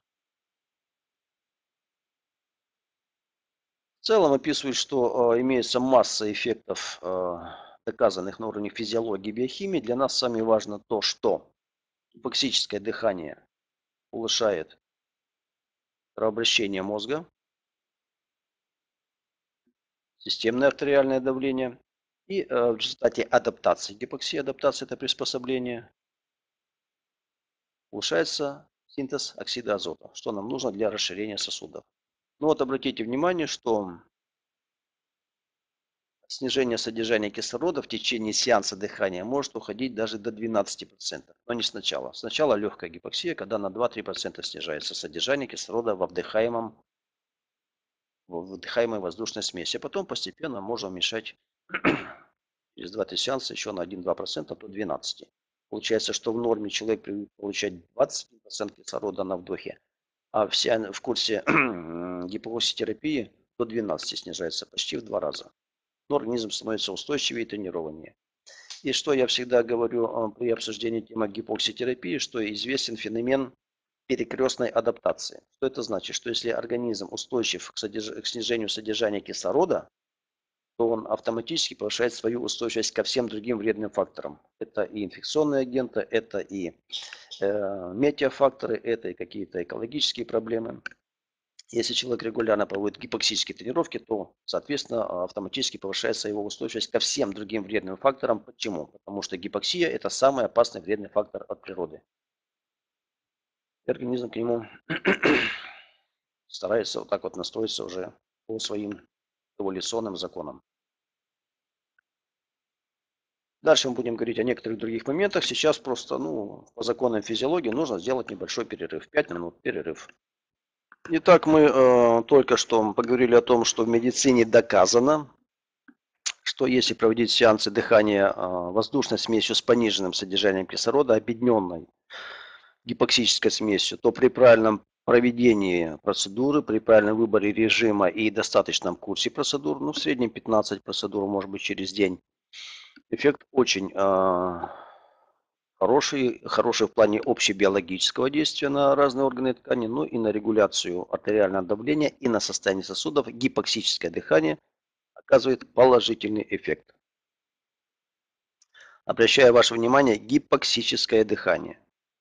В целом описывает, что имеется масса эффектов, доказанных на уровне физиологии и биохимии. Для нас самое важно то, что гипоксическое дыхание улучшает кровообращение мозга, системное артериальное давление. И в результате адаптации, гипоксии, адаптация – это приспособление, улучшается синтез оксида азота, что нам нужно для расширения сосудов. Но вот обратите внимание, что снижение содержания кислорода в течение сеанса дыхания может уходить даже до 12%. Но не сначала. Сначала легкая гипоксия, когда на 2-3% снижается содержание кислорода в вдыхаемой воздушной смеси. А потом постепенно можно уменьшать через 2-3 сеанса еще на 1-2%, до 12%. Получается, что в норме человек привык получать 20% кислорода на вдохе, а в курсе гипокситерапии до 12 снижается почти в 2 раза. Но организм становится устойчивее и тренированнее. И что я всегда говорю при обсуждении темы гипокситерапии, что известен феномен перекрестной адаптации. Что это значит? Что если организм устойчив к снижению содержания кислорода, то он автоматически повышает свою устойчивость ко всем другим вредным факторам. Это и инфекционные агенты, это и метеофакторы, это и какие-то экологические проблемы. Если человек регулярно проводит гипоксические тренировки, то, соответственно, автоматически повышается его устойчивость ко всем другим вредным факторам. Почему? Потому что гипоксия – это самый опасный вредный фактор от природы. И организм к нему старается вот так вот настроиться уже по своим эволюционным законам. Дальше мы будем говорить о некоторых других моментах. Сейчас просто, по законам физиологии нужно сделать небольшой перерыв. 5 минут перерыв. Итак, мы только что поговорили о том, что в медицине доказано, что если проводить сеансы дыхания воздушной смесью с пониженным содержанием кислорода, объединенной гипоксической смесью, то при правильном проведении процедуры, при правильном выборе режима и достаточном курсе процедур, в среднем 15 процедур, может быть, через день, эффект очень хороший в плане общебиологического действия на разные органы и ткани, но и на регуляцию артериального давления и на состояние сосудов. Гипоксическое дыхание оказывает положительный эффект. Обращаю ваше внимание, гипоксическое дыхание.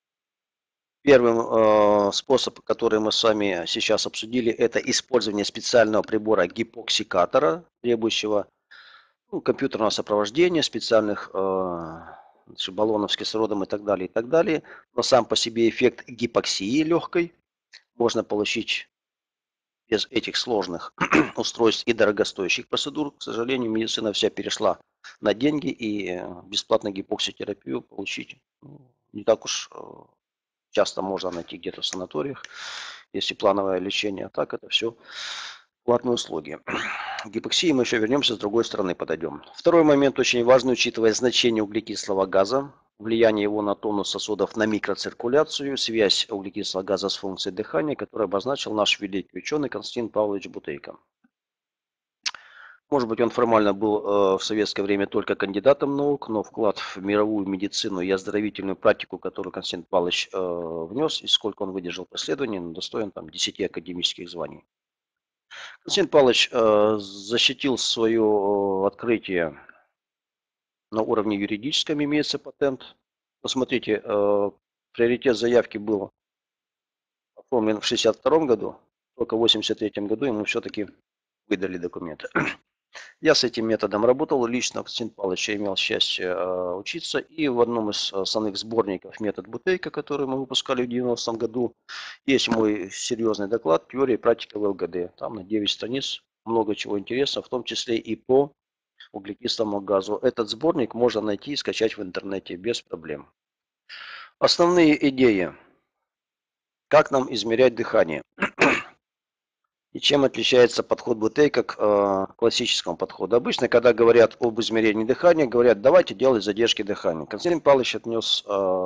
Первый способ, который мы с вами сейчас обсудили, это использование специального прибора гипоксикатора, требующего компьютерного сопровождения, специальных баллонов с кислородом и так далее, и так далее. Но сам по себе эффект гипоксии легкой можно получить без этих сложных устройств и дорогостоящих процедур. К сожалению, медицина вся перешла на деньги, и бесплатную гипокситерапию получить не так уж часто можно найти где-то в санаториях, если плановое лечение. А так это все платные услуги. К гипоксии мы еще вернемся, с другой стороны подойдем. Второй момент очень важный, учитывая значение углекислого газа, влияние его на тонус сосудов, на микроциркуляцию, связь углекислого газа с функцией дыхания, которую обозначил наш великий ученый Константин Павлович Бутейко. Может быть, он формально был в советское время только кандидатом наук, но вклад в мировую медицину и оздоровительную практику, которую Константин Павлович внес, и сколько он выдержал преследований, достоин 10 академических званий. Константин Павлович защитил свое открытие на уровне юридическом, имеется патент. Посмотрите, приоритет заявки был оформлен в 1962 году, только в 1983 году ему все-таки выдали документы. Я с этим методом работал лично, Константин Павлович, я имел счастье учиться, и в одном из основных сборников «Метод Бутейко», который мы выпускали в 90-м году, есть мой серьезный доклад «Теория и практика в ЛГД». Там на 9 страниц много чего интересного, в том числе и по углекислому газу. Этот сборник можно найти и скачать в интернете без проблем. Основные идеи. Как нам измерять дыхание? И чем отличается подход Бутейко к классическому подходу? Обычно, когда говорят об измерении дыхания, говорят, давайте делать задержки дыхания. Константин Павлович отнес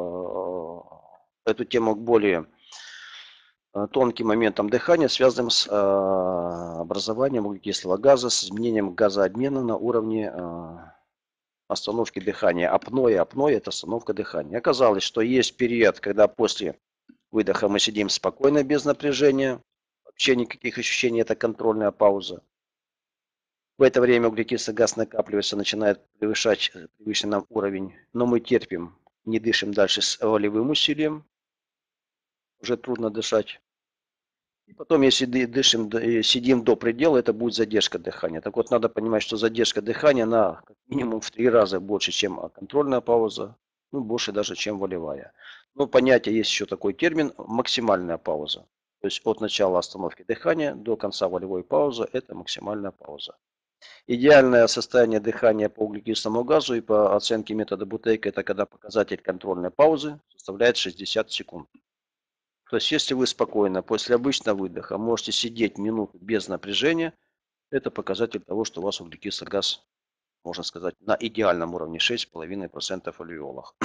эту тему к более тонким моментам дыхания, связанным с образованием углекислого газа, с изменением газообмена на уровне остановки дыхания. Апноэ – это остановка дыхания. Оказалось, что есть период, когда после выдоха мы сидим спокойно, без напряжения, вообще никаких ощущений, это контрольная пауза. В это время углекислый газ накапливается, начинает превышать привычный нам уровень, но мы терпим, не дышим дальше с волевым усилием, уже трудно дышать. И потом, если дышим, сидим до предела, это будет задержка дыхания. Так вот, надо понимать, что задержка дыхания, она как минимум в 3 раза больше, чем контрольная пауза, больше даже, чем волевая. Но понятие есть еще такой термин – максимальная пауза. То есть от начала остановки дыхания до конца волевой паузы – это максимальная пауза. Идеальное состояние дыхания по углекислому газу и по оценке метода Бутейко – это когда показатель контрольной паузы составляет 60 секунд. То есть, если вы спокойно после обычного выдоха можете сидеть минуту без напряжения, это показатель того, что у вас углекислый газ, можно сказать, на идеальном уровне 6,5% в альвеолах.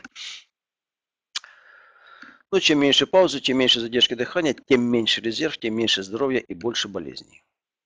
Но чем меньше паузы, чем меньше задержки дыхания, тем меньше резерв, тем меньше здоровья и больше болезней.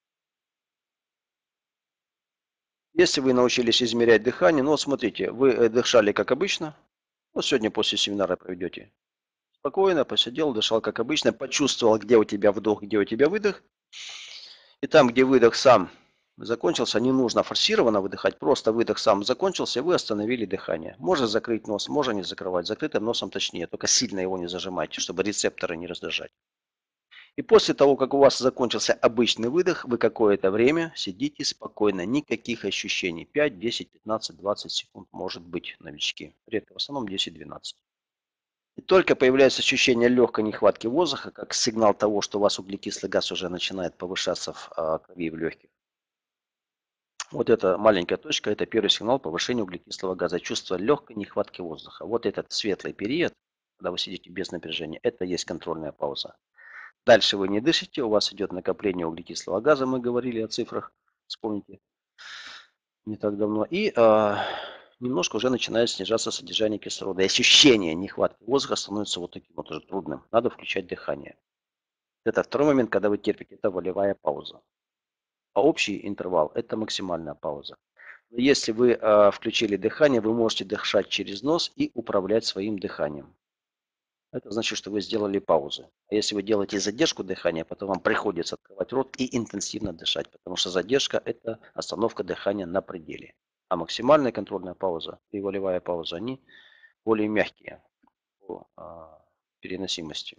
Если вы научились измерять дыхание, вот смотрите, вы дышали как обычно, сегодня после семинара проведете. Спокойно посидел, дышал как обычно, почувствовал, где у тебя вдох, где у тебя выдох. И там, где выдох сам закончился, не нужно форсированно выдыхать, просто выдох сам закончился, и вы остановили дыхание. Можно закрыть нос, можно не закрывать, закрытым носом точнее, только сильно его не зажимайте, чтобы рецепторы не раздражать. И после того, как у вас закончился обычный выдох, вы какое-то время сидите спокойно, никаких ощущений. 5, 10, 15, 20 секунд может быть, новички. Редко, в основном 10-12. И только появляется ощущение легкой нехватки воздуха, как сигнал того, что у вас углекислый газ уже начинает повышаться в крови и в легких. Вот эта маленькая точка, это первый сигнал повышения углекислого газа, чувство легкой нехватки воздуха. Вот этот светлый период, когда вы сидите без напряжения, это есть контрольная пауза. Дальше вы не дышите, у вас идет накопление углекислого газа, мы говорили о цифрах, вспомните, не так давно. И немножко уже начинает снижаться содержание кислорода. И ощущение нехватки воздуха становится вот таким вот уже трудным. Надо включать дыхание. Это второй момент, когда вы терпите, это волевая пауза. А общий интервал – это максимальная пауза. Но если вы включили дыхание, вы можете дышать через нос и управлять своим дыханием. Это значит, что вы сделали паузу. А если вы делаете задержку дыхания, потом вам приходится открывать рот и интенсивно дышать, потому что задержка – это остановка дыхания на пределе. А максимальная контрольная пауза и волевая пауза, они более мягкие по переносимости.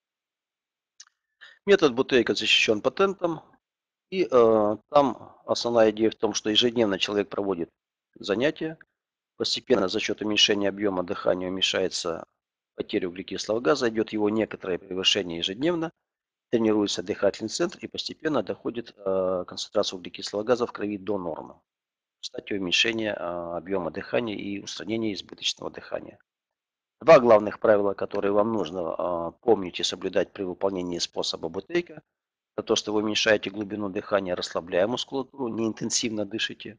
Метод Бутейко защищен патентом. И там основная идея в том, что ежедневно человек проводит занятия. Постепенно за счет уменьшения объема дыхания уменьшается потеря углекислого газа, идет его некоторое превышение ежедневно, тренируется дыхательный центр и постепенно доходит концентрация углекислого газа в крови до нормы. Кстати, уменьшение объема дыхания и устранение избыточного дыхания. Два главных правила, которые вам нужно помнить и соблюдать при выполнении способа Бутейко, это то, что вы уменьшаете глубину дыхания, расслабляя мускулатуру, не интенсивно дышите.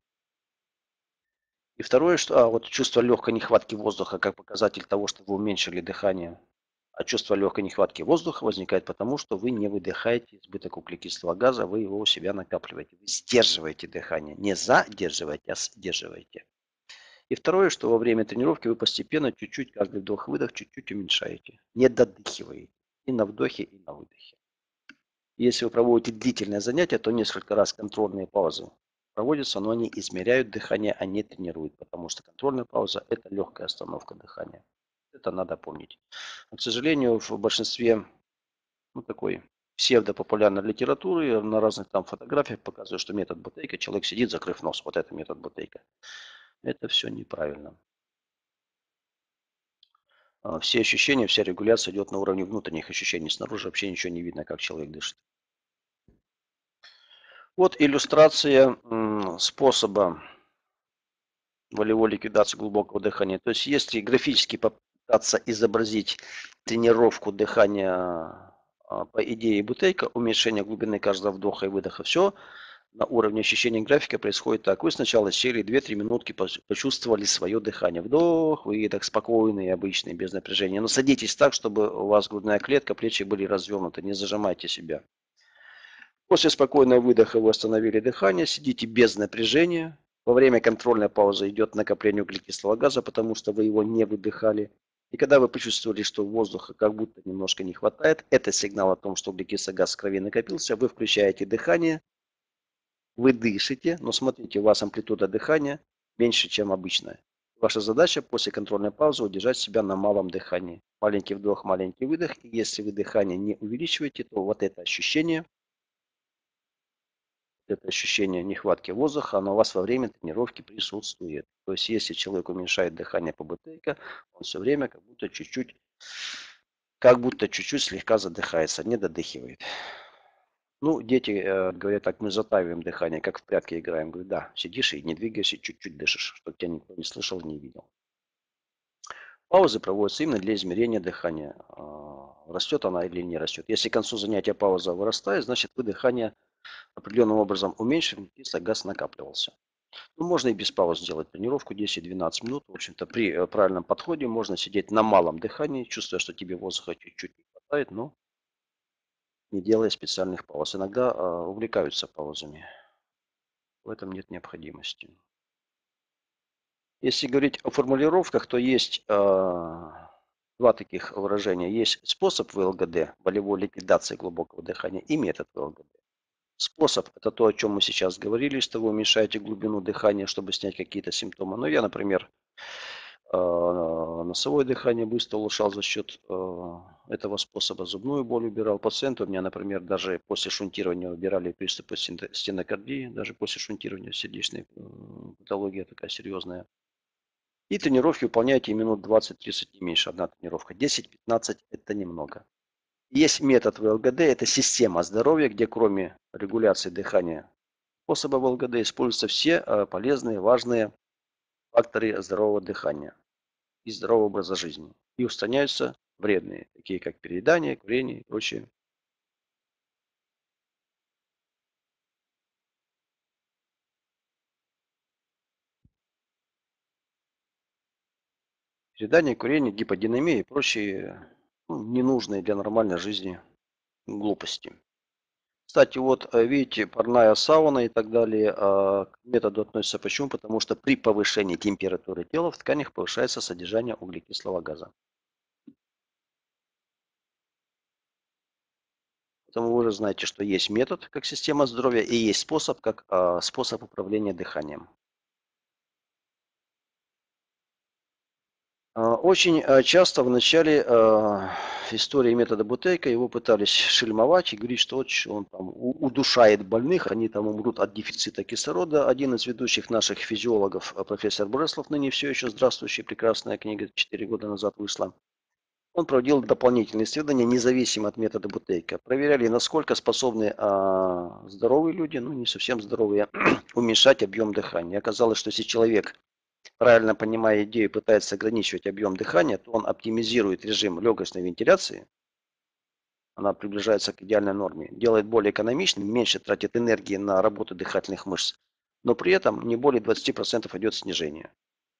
И второе, что вот чувство легкой нехватки воздуха как показатель того, что вы уменьшили дыхание. А чувство легкой нехватки воздуха возникает потому, что вы не выдыхаете избыток углекислого газа, вы его у себя накапливаете. Вы сдерживаете дыхание. Не задерживаете, а сдерживаете. И второе, что во время тренировки вы постепенно чуть-чуть, каждый вдох-выдох, чуть-чуть уменьшаете. Не додыхиваете. И на вдохе, и на выдохе. Если вы проводите длительное занятие, то несколько раз контрольные паузы проводятся, но они измеряют дыхание, а не тренируют, потому что контрольная пауза – это легкая остановка дыхания. Это надо помнить. Но, к сожалению, в большинстве такой псевдопопулярной литературы на разных там фотографиях показывают, что метод Бутейко, человек сидит, закрыв нос. Вот это метод Бутейко. Это все неправильно. Все ощущения, вся регуляция идет на уровне внутренних ощущений. Снаружи вообще ничего не видно, как человек дышит. Вот иллюстрация способа волевой ликвидации глубокого дыхания. То есть если графически попытаться изобразить тренировку дыхания по идее Бутейко, уменьшение глубины каждого вдоха и выдоха, все на уровне ощущения графика происходит так. Вы сначала сели 2-3 минутки, почувствовали свое дыхание. Вдох, выдох, спокойный, обычный, без напряжения. Но садитесь так, чтобы у вас грудная клетка, плечи были развернуты, не зажимайте себя. После спокойного выдоха вы остановили дыхание, сидите без напряжения. Во время контрольной паузы идет накопление углекислого газа, потому что вы его не выдыхали. И когда вы почувствовали, что воздуха как будто немножко не хватает, это сигнал о том, что углекислый газ в крови накопился, вы включаете дыхание, вы дышите, но смотрите, у вас амплитуда дыхания меньше, чем обычная. Ваша задача после контрольной паузы удержать себя на малом дыхании. Маленький вдох, маленький выдох. И если вы дыхание не увеличиваете, то вот это ощущение нехватки воздуха, оно у вас во время тренировки присутствует. То есть, если человек уменьшает дыхание по Бутейко, он все время как будто чуть-чуть слегка задыхается, не додыхивает. Ну, дети говорят так, мы затаиваем дыхание, как в прятки играем. Говорю, да, сидишь и не двигаешься, чуть-чуть дышишь, чтобы тебя никто не слышал, не видел. Паузы проводятся именно для измерения дыхания. Растет она или не растет. Если к концу занятия пауза вырастает, значит вы дыхание определенным образом уменьшили, кислый газ накапливался. Ну, можно и без пауз сделать тренировку 10-12 минут. В общем-то, при правильном подходе можно сидеть на малом дыхании, чувствуя, что тебе воздуха чуть-чуть не хватает, но не делая специальных пауз. Иногда увлекаются паузами. В этом нет необходимости. Если говорить о формулировках, то есть два таких выражения. Есть способ ВЛГД, волевой ликвидации глубокого дыхания, и метод ВЛГД. Способ – это то, о чем мы сейчас говорили, что вы уменьшаете глубину дыхания, чтобы снять какие-то симптомы. Но я, например, носовое дыхание быстро улучшал за счет этого способа. Зубную боль убирал. Пациенты у меня, например, даже после шунтирования убирали приступы стенокардии, даже после шунтирования сердечной патология такая серьезная. И тренировки выполняйте минут 20-30, не меньше, одна тренировка. 10-15 – это немного. Есть метод ВЛГД, это система здоровья, где кроме регуляции дыхания способа ВЛГД используются все полезные, важные факторы здорового дыхания и здорового образа жизни. И устраняются вредные, такие как переедание, курение и прочее. Переедание, курение, гиподинамия и прочие ненужные для нормальной жизни глупости. Кстати, вот видите, парная сауна и так далее к методу относятся. Почему? Потому что при повышении температуры тела в тканях повышается содержание углекислого газа. Поэтому вы уже знаете, что есть метод как система здоровья и есть способ как способ управления дыханием. Очень часто в начале истории метода Бутейка его пытались шельмовать и говорить, что вот он там удушает больных, они там умрут от дефицита кислорода. Один из ведущих наших физиологов, профессор Бреслов, ныне все еще здравствующий, прекрасная книга, 4 года назад вышла. Он проводил дополнительные исследования, независимо от метода Бутейка. Проверяли, насколько способны здоровые люди, ну не совсем здоровые, уменьшать объем дыхания. Оказалось, что если человек, правильно понимая идею, пытается ограничивать объем дыхания, то он оптимизирует режим легочной вентиляции, она приближается к идеальной норме, делает более экономичным, меньше тратит энергии на работу дыхательных мышц, но при этом не более 20% идет снижение.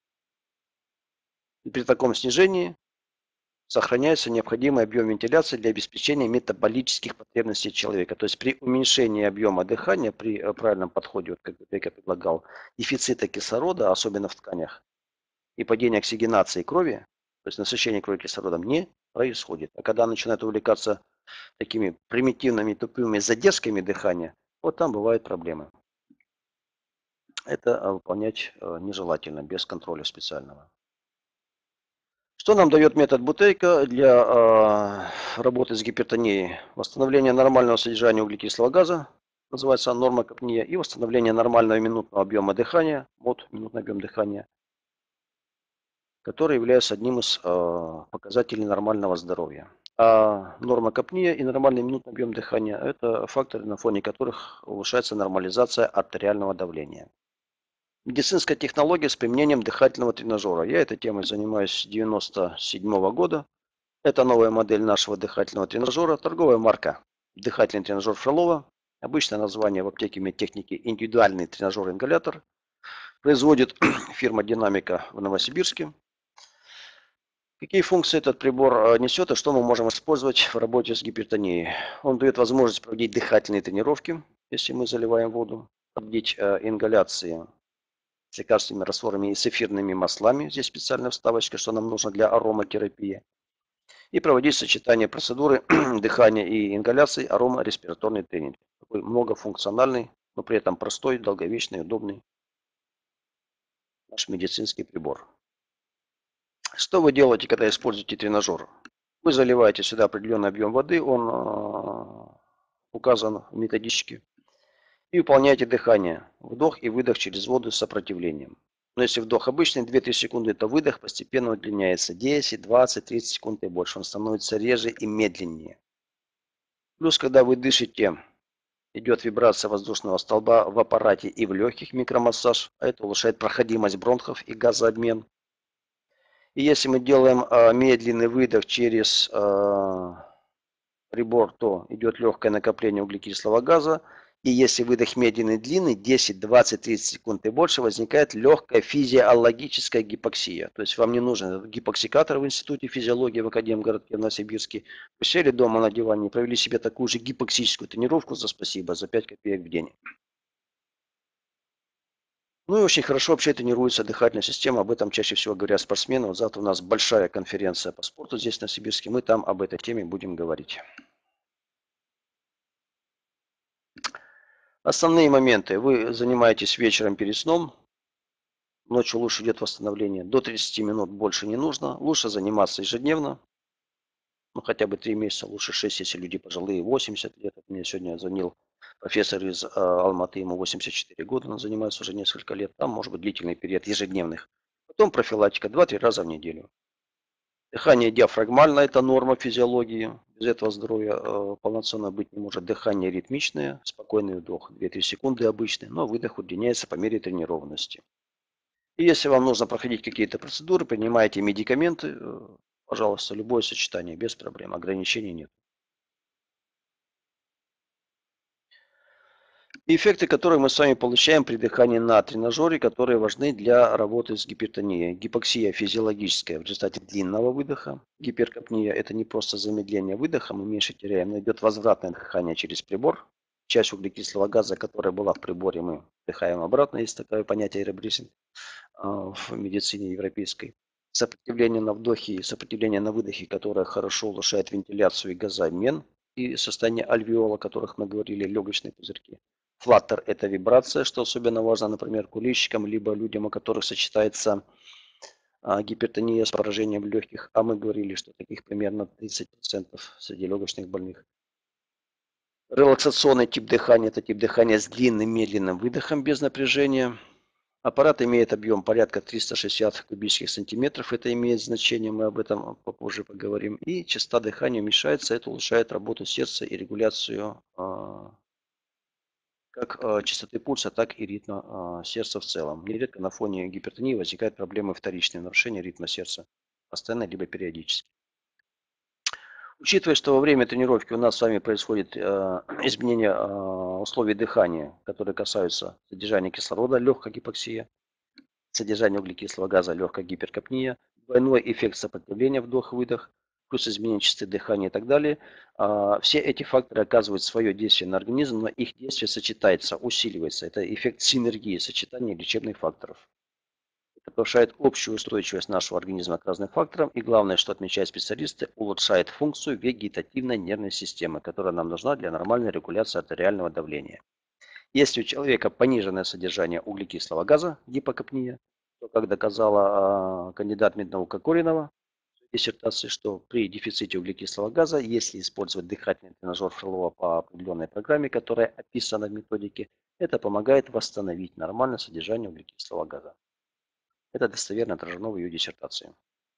И при таком снижении сохраняется необходимый объем вентиляции для обеспечения метаболических потребностей человека. То есть при уменьшении объема дыхания, при правильном подходе, вот как я предлагал, дефицита кислорода, особенно в тканях, и падение оксигенации крови, то есть насыщение крови кислородом, не происходит. А когда начинает увлекаться такими примитивными тупыми задержками дыхания, вот там бывают проблемы. Это выполнять нежелательно, без контроля специального. Что нам дает метод Бутейка для работы с гипертонией? Восстановление нормального содержания углекислого газа, называется нормокапния, и восстановление нормального минутного объема дыхания, вот минутный объем дыхания, который является одним из показателей нормального здоровья. А нормокапния и нормальный минутный объем дыхания – это факторы, на фоне которых улучшается нормализация артериального давления. Медицинская технология с применением дыхательного тренажера. Я этой темой занимаюсь с 1997 года. Это новая модель нашего дыхательного тренажера, торговая марка дыхательный тренажер Фролова. Обычное название в аптеке медтехники индивидуальный тренажер-ингалятор. Производит фирма Динамика в Новосибирске. Какие функции этот прибор несет и что мы можем использовать в работе с гипертонией? Он дает возможность проводить дыхательные тренировки, если мы заливаем воду, проводить ингаляции с лекарственными растворами и с эфирными маслами. Здесь специальная вставочка, что нам нужно для ароматерапии. И проводить сочетание процедуры дыхания и ингаляции, аромареспираторный тренинг. Такой многофункциональный, но при этом простой, долговечный, удобный наш медицинский прибор. Что вы делаете, когда используете тренажер? Вы заливаете сюда определенный объем воды, он указан в методичке. И выполняете дыхание. Вдох и выдох через воду с сопротивлением. Но если вдох обычный 2-3 секунды, то выдох постепенно удлиняется 10, 20, 30 секунд и больше. Он становится реже и медленнее. Плюс, когда вы дышите, идет вибрация воздушного столба в аппарате и в легких, микромассаж. А это улучшает проходимость бронхов и газообмен. И если мы делаем медленный выдох через прибор, то идет легкое накопление углекислого газа. И если выдох медленный, длинный, 10, 20, 30 секунд и больше, возникает легкая физиологическая гипоксия. То есть вам не нужен этот гипоксикатор в Институте физиологии в Академгородке в Новосибирске. Вы сели дома на диване и провели себе такую же гипоксическую тренировку за спасибо, за 5 копеек в день. Ну и очень хорошо вообще тренируется дыхательная система. Об этом чаще всего говорят спортсмены. Вот завтра у нас большая конференция по спорту здесь в Новосибирске. Мы там об этой теме будем говорить. Основные моменты. Вы занимаетесь вечером перед сном. Ночью лучше идет восстановление. До 30 минут больше не нужно. Лучше заниматься ежедневно. Ну, хотя бы 3 месяца, лучше 6, если люди пожилые, 80 лет. Вот мне сегодня звонил профессор из Алматы, ему 84 года, он занимается уже несколько лет. Там может быть длительный период ежедневных. Потом профилактика 2-3 раза в неделю. Дыхание диафрагмальное – это норма физиологии. Без этого здоровья полноценно быть не может. Дыхание ритмичное, спокойный вдох 2-3 секунды обычный, но выдох удлиняется по мере тренированности. И если вам нужно проходить какие-то процедуры, принимаете медикаменты, пожалуйста, любое сочетание, без проблем, ограничений нет. Эффекты, которые мы с вами получаем при дыхании на тренажере, которые важны для работы с гипертонией. Гипоксия физиологическая в результате длинного выдоха. Гиперкапния – это не просто замедление выдоха, мы меньше теряем, но идет возвратное дыхание через прибор. Часть углекислого газа, которая была в приборе, мы вдыхаем обратно. Есть такое понятие ребрисинг в медицине европейской. Сопротивление на вдохе и сопротивление на выдохе, которое хорошо улучшает вентиляцию и газообмен, и состояние альвеола, о которых мы говорили, легочные пузырьки. Флаттер – это вибрация, что особенно важно, например, курильщикам, либо людям, у которых сочетается гипертония с поражением легких, а мы говорили, что таких примерно 30% среди легочных больных. Релаксационный тип дыхания – это тип дыхания с длинным медленным выдохом без напряжения. Аппарат имеет объем порядка 360 кубических сантиметров. Это имеет значение, мы об этом попозже поговорим. И частота дыхания уменьшается, это улучшает работу сердца и регуляцию как частоты пульса, так и ритма сердца в целом. Нередко на фоне гипертонии возникают проблемы вторичные, нарушения ритма сердца, постоянно либо периодически. Учитывая, что во время тренировки у нас с вами происходит изменение условий дыхания, которые касаются содержания кислорода, легкая гипоксия, содержание углекислого газа, легкая гиперкапния, двойной эффект сопротивления вдох-выдох, плюс изменение частоты дыхания и так далее. Все эти факторы оказывают свое действие на организм, но их действие сочетается, усиливается. Это эффект синергии, сочетания лечебных факторов. Это повышает общую устойчивость нашего организма к разным факторам. И главное, что отмечают специалисты, улучшает функцию вегетативной нервной системы, которая нам нужна для нормальной регуляции артериального давления. Если у человека пониженное содержание углекислого газа, гипокапния, то, как доказала кандидат меднаук Кокоринова в диссертации, что при дефиците углекислого газа, если использовать дыхательный тренажер Фролова по определенной программе, которая описана в методике, это помогает восстановить нормальное содержание углекислого газа. Это достоверно отражено в ее диссертации.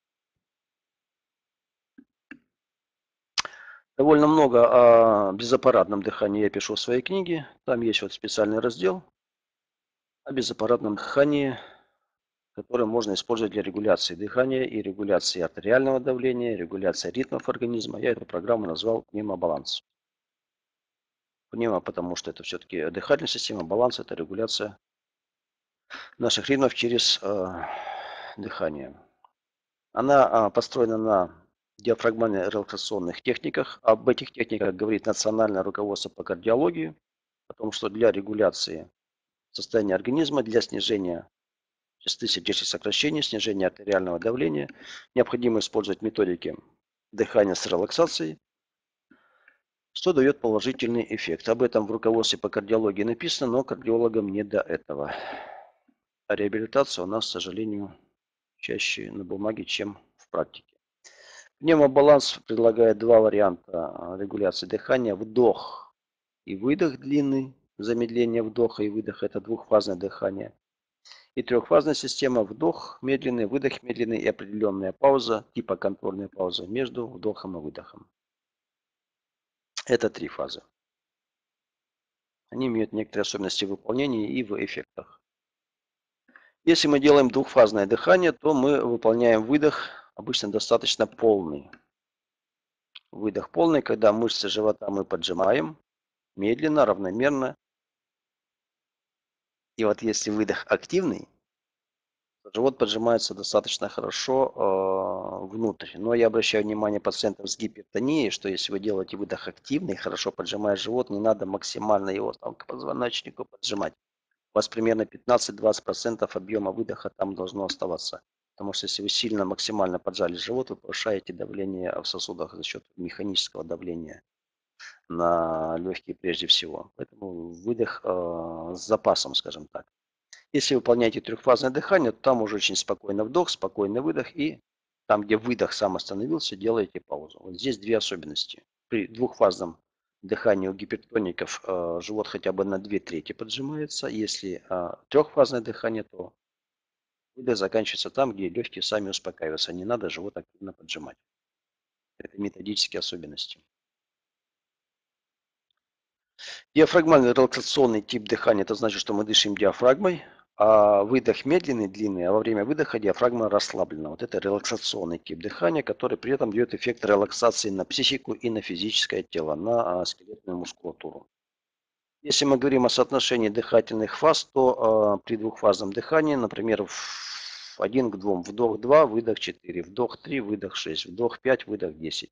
Довольно много о безаппаратном дыхании я пишу в своей книге. Там есть вот специальный раздел о безаппаратном дыхании, который можно использовать для регуляции дыхания и регуляции артериального давления, регуляции ритмов организма. Я эту программу назвал пневмобаланс. Пневмо, потому что это все-таки дыхательная система, баланс – это регуляция наших ритмов через дыхание. Она построена на диафрагмально-релаксационных техниках. Об этих техниках говорит национальное руководство по кардиологии, о том, что для регуляции состояния организма, для снижения частоты сердечных сокращений, снижения артериального давления необходимо использовать методики дыхания с релаксацией, что дает положительный эффект. Об этом в руководстве по кардиологии написано, но кардиологам не до этого. А реабилитация у нас, к сожалению, чаще на бумаге, чем в практике. Пневмобаланс предлагает два варианта регуляции дыхания. Вдох и выдох длинный, замедление вдоха и выдоха – это двухфазное дыхание. И трехфазная система – вдох медленный, выдох медленный и определенная пауза, типа контрольная пауза между вдохом и выдохом. Это три фазы. Они имеют некоторые особенности в выполнении и в эффектах. Если мы делаем двухфазное дыхание, то мы выполняем выдох обычно достаточно полный. Выдох полный, когда мышцы живота мы поджимаем медленно, равномерно. И вот если выдох активный, то живот поджимается достаточно хорошо внутрь. Но я обращаю внимание пациентов с гипертонией, что если вы делаете выдох активный, хорошо поджимая живот, не надо максимально его там к позвоночнику поджимать. У вас примерно 15-20% объема выдоха там должно оставаться. Потому что если вы сильно максимально поджали живот, вы повышаете давление в сосудах за счет механического давления. на легкие прежде всего. Поэтому выдох с запасом, скажем так. Если выполняете трехфазное дыхание, то там уже очень спокойно вдох, спокойный выдох. И там, где выдох сам остановился, делаете паузу. Вот здесь две особенности. При двухфазном дыхании у гипертоников живот хотя бы на 2/3 поджимается. Если трехфазное дыхание, то выдох заканчивается там, где легкие сами успокаиваются. Не надо живот активно поджимать. Это методические особенности. Диафрагмальный релаксационный тип дыхания – это значит, что мы дышим диафрагмой, а выдох медленный, длинный, а во время выдоха диафрагма расслаблена. Вот это релаксационный тип дыхания, который при этом дает эффект релаксации на психику и на физическое тело, на скелетную мускулатуру. Если мы говорим о соотношении дыхательных фаз, то при двухфазном дыхании, например, 1 к 2, вдох 2, выдох 4, вдох 3, выдох 6, вдох 5, выдох 10.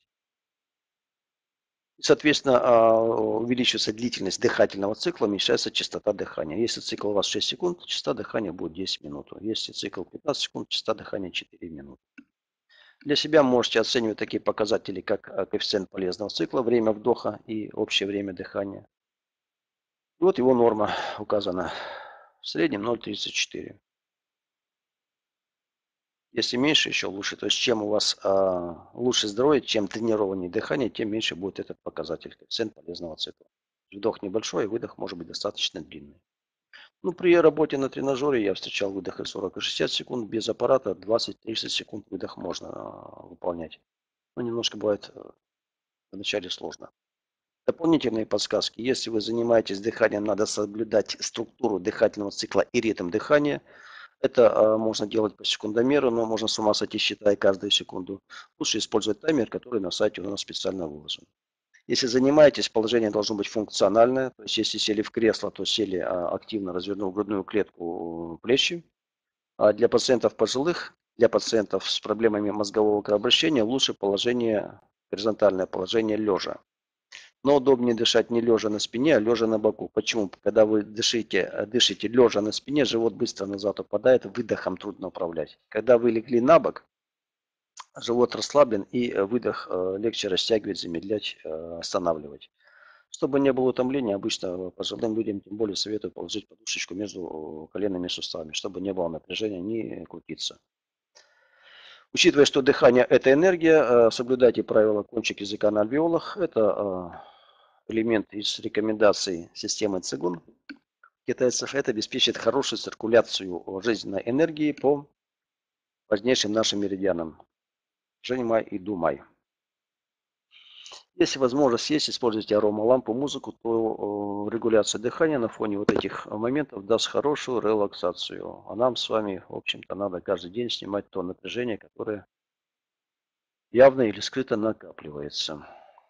Соответственно, увеличивается длительность дыхательного цикла, уменьшается частота дыхания. Если цикл у вас 6 секунд, частота дыхания будет 10 минут. Если цикл 15 секунд, частота дыхания 4 минуты. Для себя можете оценивать такие показатели, как коэффициент полезного цикла, время вдоха и общее время дыхания. И вот его норма указана. В среднем 0,34. Если меньше, еще лучше. То есть чем у вас лучше здоровье, чем тренированнее дыхание, тем меньше будет этот показатель, коэффициент полезного цикла. Вдох небольшой, выдох может быть достаточно длинный. Ну, при работе на тренажере я встречал выдохи 40 и 60 секунд, без аппарата 20-30 секунд выдох можно выполнять. Но немножко бывает вначале сложно. Дополнительные подсказки. Если вы занимаетесь дыханием, надо соблюдать структуру дыхательного цикла и ритм дыхания. Это можно делать по секундомеру, но можно с ума сойти, считая каждую секунду. Лучше использовать таймер, который на сайте у нас специально выложен. Если занимаетесь, положение должно быть функциональное. То есть если сели в кресло, то сели активно, развернув грудную клетку, плечи. А для пациентов пожилых, для пациентов с проблемами мозгового кровообращения лучше положение, горизонтальное положение лежа. Но удобнее дышать не лежа на спине, а лежа на боку. Почему? Когда вы дышите лежа на спине, живот быстро назад упадает, выдохом трудно управлять. Когда вы легли на бок, живот расслаблен и выдох легче растягивать, замедлять, останавливать. Чтобы не было утомления, обычно пожилым людям тем более советую положить подушечку между коленными суставами, чтобы не было напряжения, не крутиться. Учитывая, что дыхание – это энергия, соблюдайте правила кончик языка на альвеолах. Это элемент из рекомендаций системы Цигун китайцев. Это обеспечит хорошую циркуляцию жизненной энергии по важнейшим нашим меридианам. Женьмай и Думай. Если возможность есть, используйте аромалампу, музыку, то регуляция дыхания на фоне вот этих моментов даст хорошую релаксацию. А нам с вами, в общем-то, надо каждый день снимать то напряжение, которое явно или скрыто накапливается.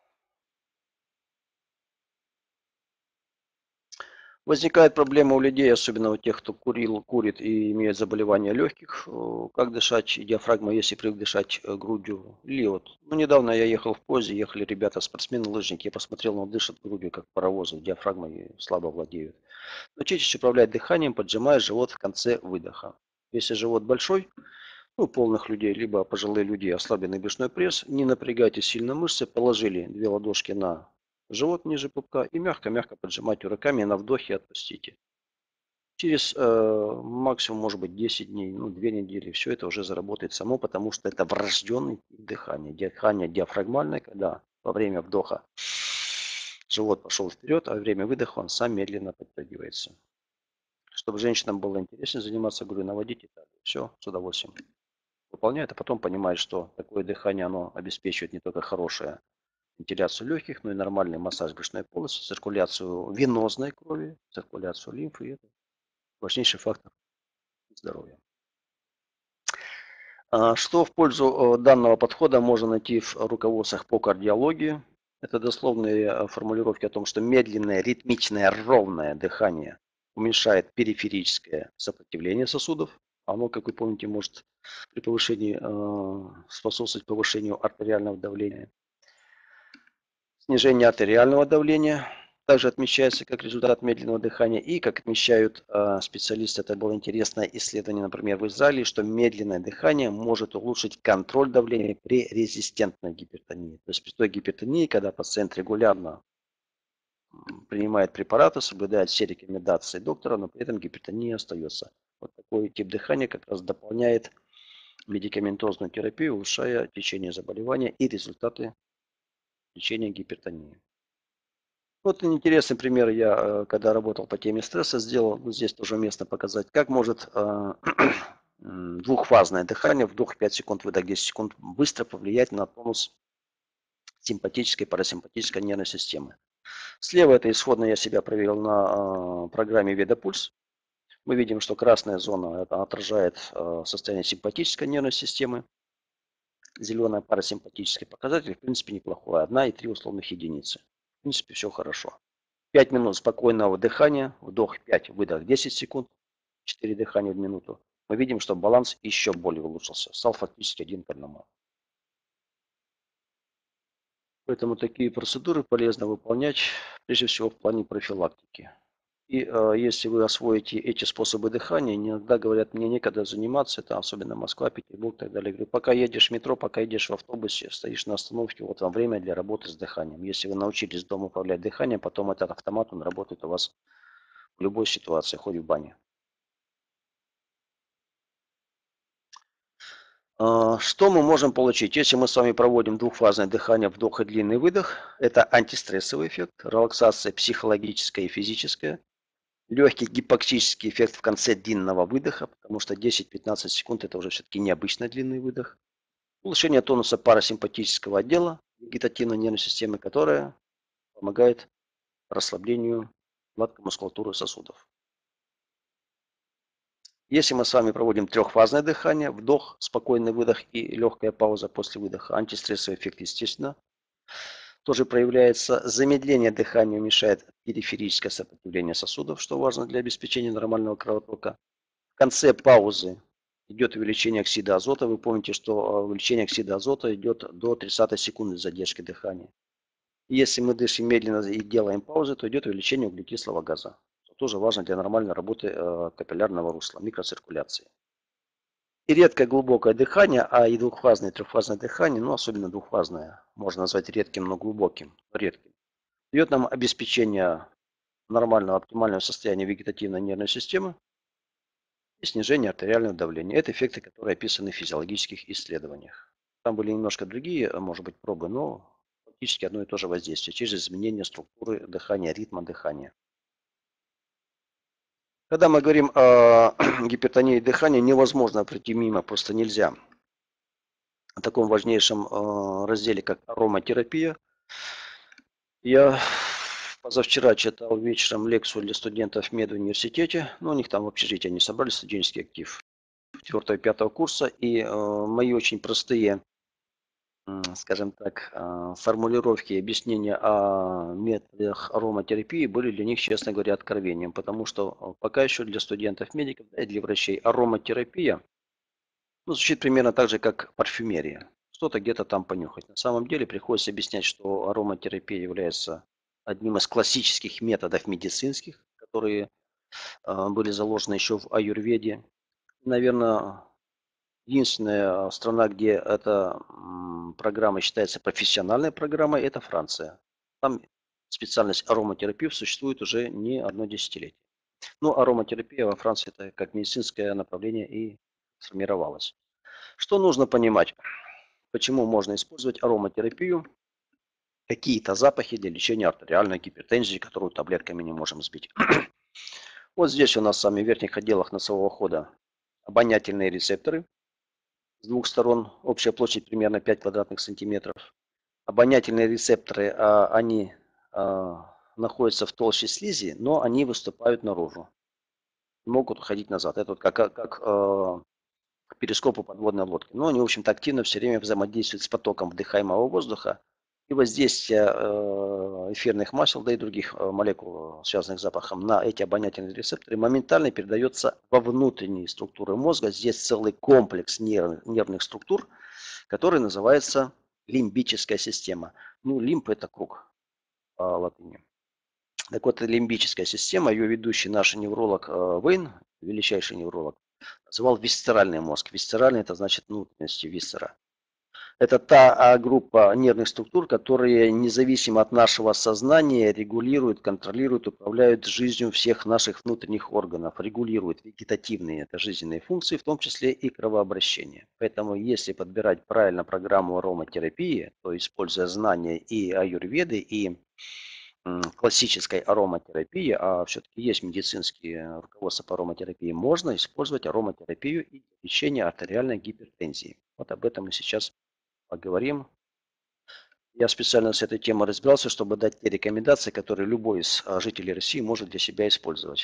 Возникает проблема у людей, особенно у тех, кто курит и имеет заболевания легких, как дышать, диафрагма, если привык дышать грудью. Или вот, недавно я ехал в поезде, ехали ребята, спортсмены, лыжники, я посмотрел, он дышит грудью, как паровозы, диафрагмой слабо владеют. Научитесь управлять дыханием, поджимая живот в конце выдоха. Если живот большой, у полных людей, либо пожилые люди, ослабленный брюшной пресс, не напрягайте сильно мышцы, положили две ладошки на живот ниже пупка и мягко-мягко поджимайте руками, на вдохе отпустите. Через максимум, может быть, 10 дней, 2 недели, все это уже заработает само, потому что это врожденный тип дыхания. Дыхание диафрагмальное, когда во время вдоха живот пошел вперед, а во время выдоха он сам медленно подтягивается. Чтобы женщинам было интереснее заниматься, говорю, наводите так. Все, с удовольствием выполняет, а потом понимает, что такое дыхание, оно обеспечивает не только хорошую вентиляцию легких, но и нормальный массаж брюшной полости, циркуляцию венозной крови, циркуляцию лимфы. И это важнейший фактор здоровья. Что в пользу данного подхода можно найти в руководствах по кардиологии? Это дословные формулировки о том, что медленное, ритмичное, ровное дыхание уменьшает периферическое сопротивление сосудов. Оно, как вы помните, может при повышении способствовать повышению артериального давления. Снижение артериального давления также отмечается как результат медленного дыхания. И, как отмечают специалисты, это было интересное исследование, например, в Израиле, что медленное дыхание может улучшить контроль давления при резистентной гипертонии. То есть при той гипертонии, когда пациент регулярно принимает препараты, соблюдает все рекомендации доктора, но при этом гипертония остается. Вот такой тип дыхания как раз дополняет медикаментозную терапию, улучшая течение заболевания и результаты лечения гипертонии. Вот интересный пример. Я, когда работал по теме стресса, сделал, вот здесь тоже уместно показать, как может двухфазное дыхание, вдох 5 секунд, выдох 10 секунд, быстро повлиять на тонус симпатической и парасимпатической нервной системы. Слева это исходно я себя проверил на программе Ведопульс. Мы видим, что красная зона это отражает состояние симпатической нервной системы. Зеленая парасимпатический показатель, в принципе, неплохой. 1,3 условных единицы. В принципе, все хорошо. 5 минут спокойного дыхания, вдох 5, выдох 10 секунд, 4 дыхания в минуту. Мы видим, что баланс еще более улучшился, стал фактически 1:1. Поэтому такие процедуры полезно выполнять, прежде всего в плане профилактики. И если вы освоите эти способы дыхания, иногда говорят, мне некогда заниматься, это особенно Москва, Петербург и так далее. Я говорю, пока едешь в метро, пока едешь в автобусе, стоишь на остановке, вот вам время для работы с дыханием. Если вы научились дома управлять дыханием, потом этот автомат, он работает у вас в любой ситуации, хоть в бане. Что мы можем получить? Если мы с вами проводим двухфазное дыхание, вдох и длинный выдох, это антистрессовый эффект, релаксация психологическая и физическая, легкий гипоксический эффект в конце длинного выдоха, потому что 10-15 секунд это уже все-таки необычно длинный выдох, улучшение тонуса парасимпатического отдела вегетативной нервной системы, которая помогает расслаблению гладкой мускулатуры сосудов. Если мы с вами проводим трехфазное дыхание, вдох, спокойный выдох и легкая пауза после выдоха, антистрессовый эффект, естественно, тоже проявляется. Замедление дыхания уменьшает периферическое сопротивление сосудов, что важно для обеспечения нормального кровотока. В конце паузы идет увеличение оксида азота. Вы помните, что увеличение оксида азота идет до 30 секунды задержки дыхания. Если мы дышим медленно и делаем паузы, то идет увеличение углекислого газа. Что тоже важно для нормальной работы капиллярного русла, микроциркуляции. И редкое глубокое дыхание, а и двухфазное, и трехфазное дыхание, ну особенно двухфазное, можно назвать редким, но глубоким, редким, дает нам обеспечение нормального, оптимального состояния вегетативной нервной системы и снижение артериального давления. Это эффекты, которые описаны в физиологических исследованиях. Там были немножко другие, может быть, пробы, но фактически одно и то же воздействие через изменение структуры дыхания, ритма дыхания. Когда мы говорим о гипертонии дыхания, невозможно пройти мимо, просто нельзя. О таком важнейшем разделе, как ароматерапия. Я позавчера читал вечером лекцию для студентов в медуниверситете. Ну, у них там в общежитии они собрали студенческий актив 4-5 курса. И мои очень простые, скажем так, формулировки, объяснения о методах ароматерапии были для них, честно говоря, откровением. Потому что пока еще для студентов-медиков и для врачей ароматерапия звучит примерно так же, как парфюмерия. Что-то где-то там понюхать. На самом деле приходится объяснять, что ароматерапия является одним из классических методов медицинских, которые были заложены еще в аюрведе. Наверное, единственная страна, где эта программа считается профессиональной программой, это Франция. Там специальность ароматерапии существует уже не одно десятилетие. Но ароматерапия во Франции это как медицинское направление и сформировалась. Что нужно понимать? Почему можно использовать ароматерапию? Какие-то запахи для лечения артериальной гипертензии, которую таблетками не можем сбить. Вот здесь у нас в самых верхних отделах носового хода обонятельные рецепторы. С двух сторон общая площадь примерно 5 квадратных сантиметров. Обонятельные рецепторы, они находятся в толще слизи, но они выступают наружу. Могут уходить назад. Это вот как перископу подводной лодки. Но они, в общем-то, активно все время взаимодействуют с потоком вдыхаемого воздуха и воздействие эфирных масел, да и других молекул, связанных с запахом, на эти обонятельные рецепторы моментально передается во внутренние структуры мозга. Здесь целый комплекс нервных структур, который называется лимбическая система. Ну, лимб – это круг по латыни. Так вот, лимбическая система, ее ведущий наш невролог Вейн, величайший невролог, называл висцеральный мозг. Висцеральный – это значит внутренности висцера. Это та группа нервных структур, которые независимо от нашего сознания регулируют, контролируют, управляют жизнью всех наших внутренних органов, регулируют вегетативные, это жизненные функции, в том числе и кровообращение. Поэтому если подбирать правильно программу ароматерапии, то используя знания и аюрведы, и классической ароматерапии, а все-таки есть медицинские руководства по ароматерапии, можно использовать ароматерапию и для лечения артериальной гипертензии. Вот об этом мы сейчас поговорим. Я специально с этой темой разбирался, чтобы дать те рекомендации, которые любой из жителей России может для себя использовать.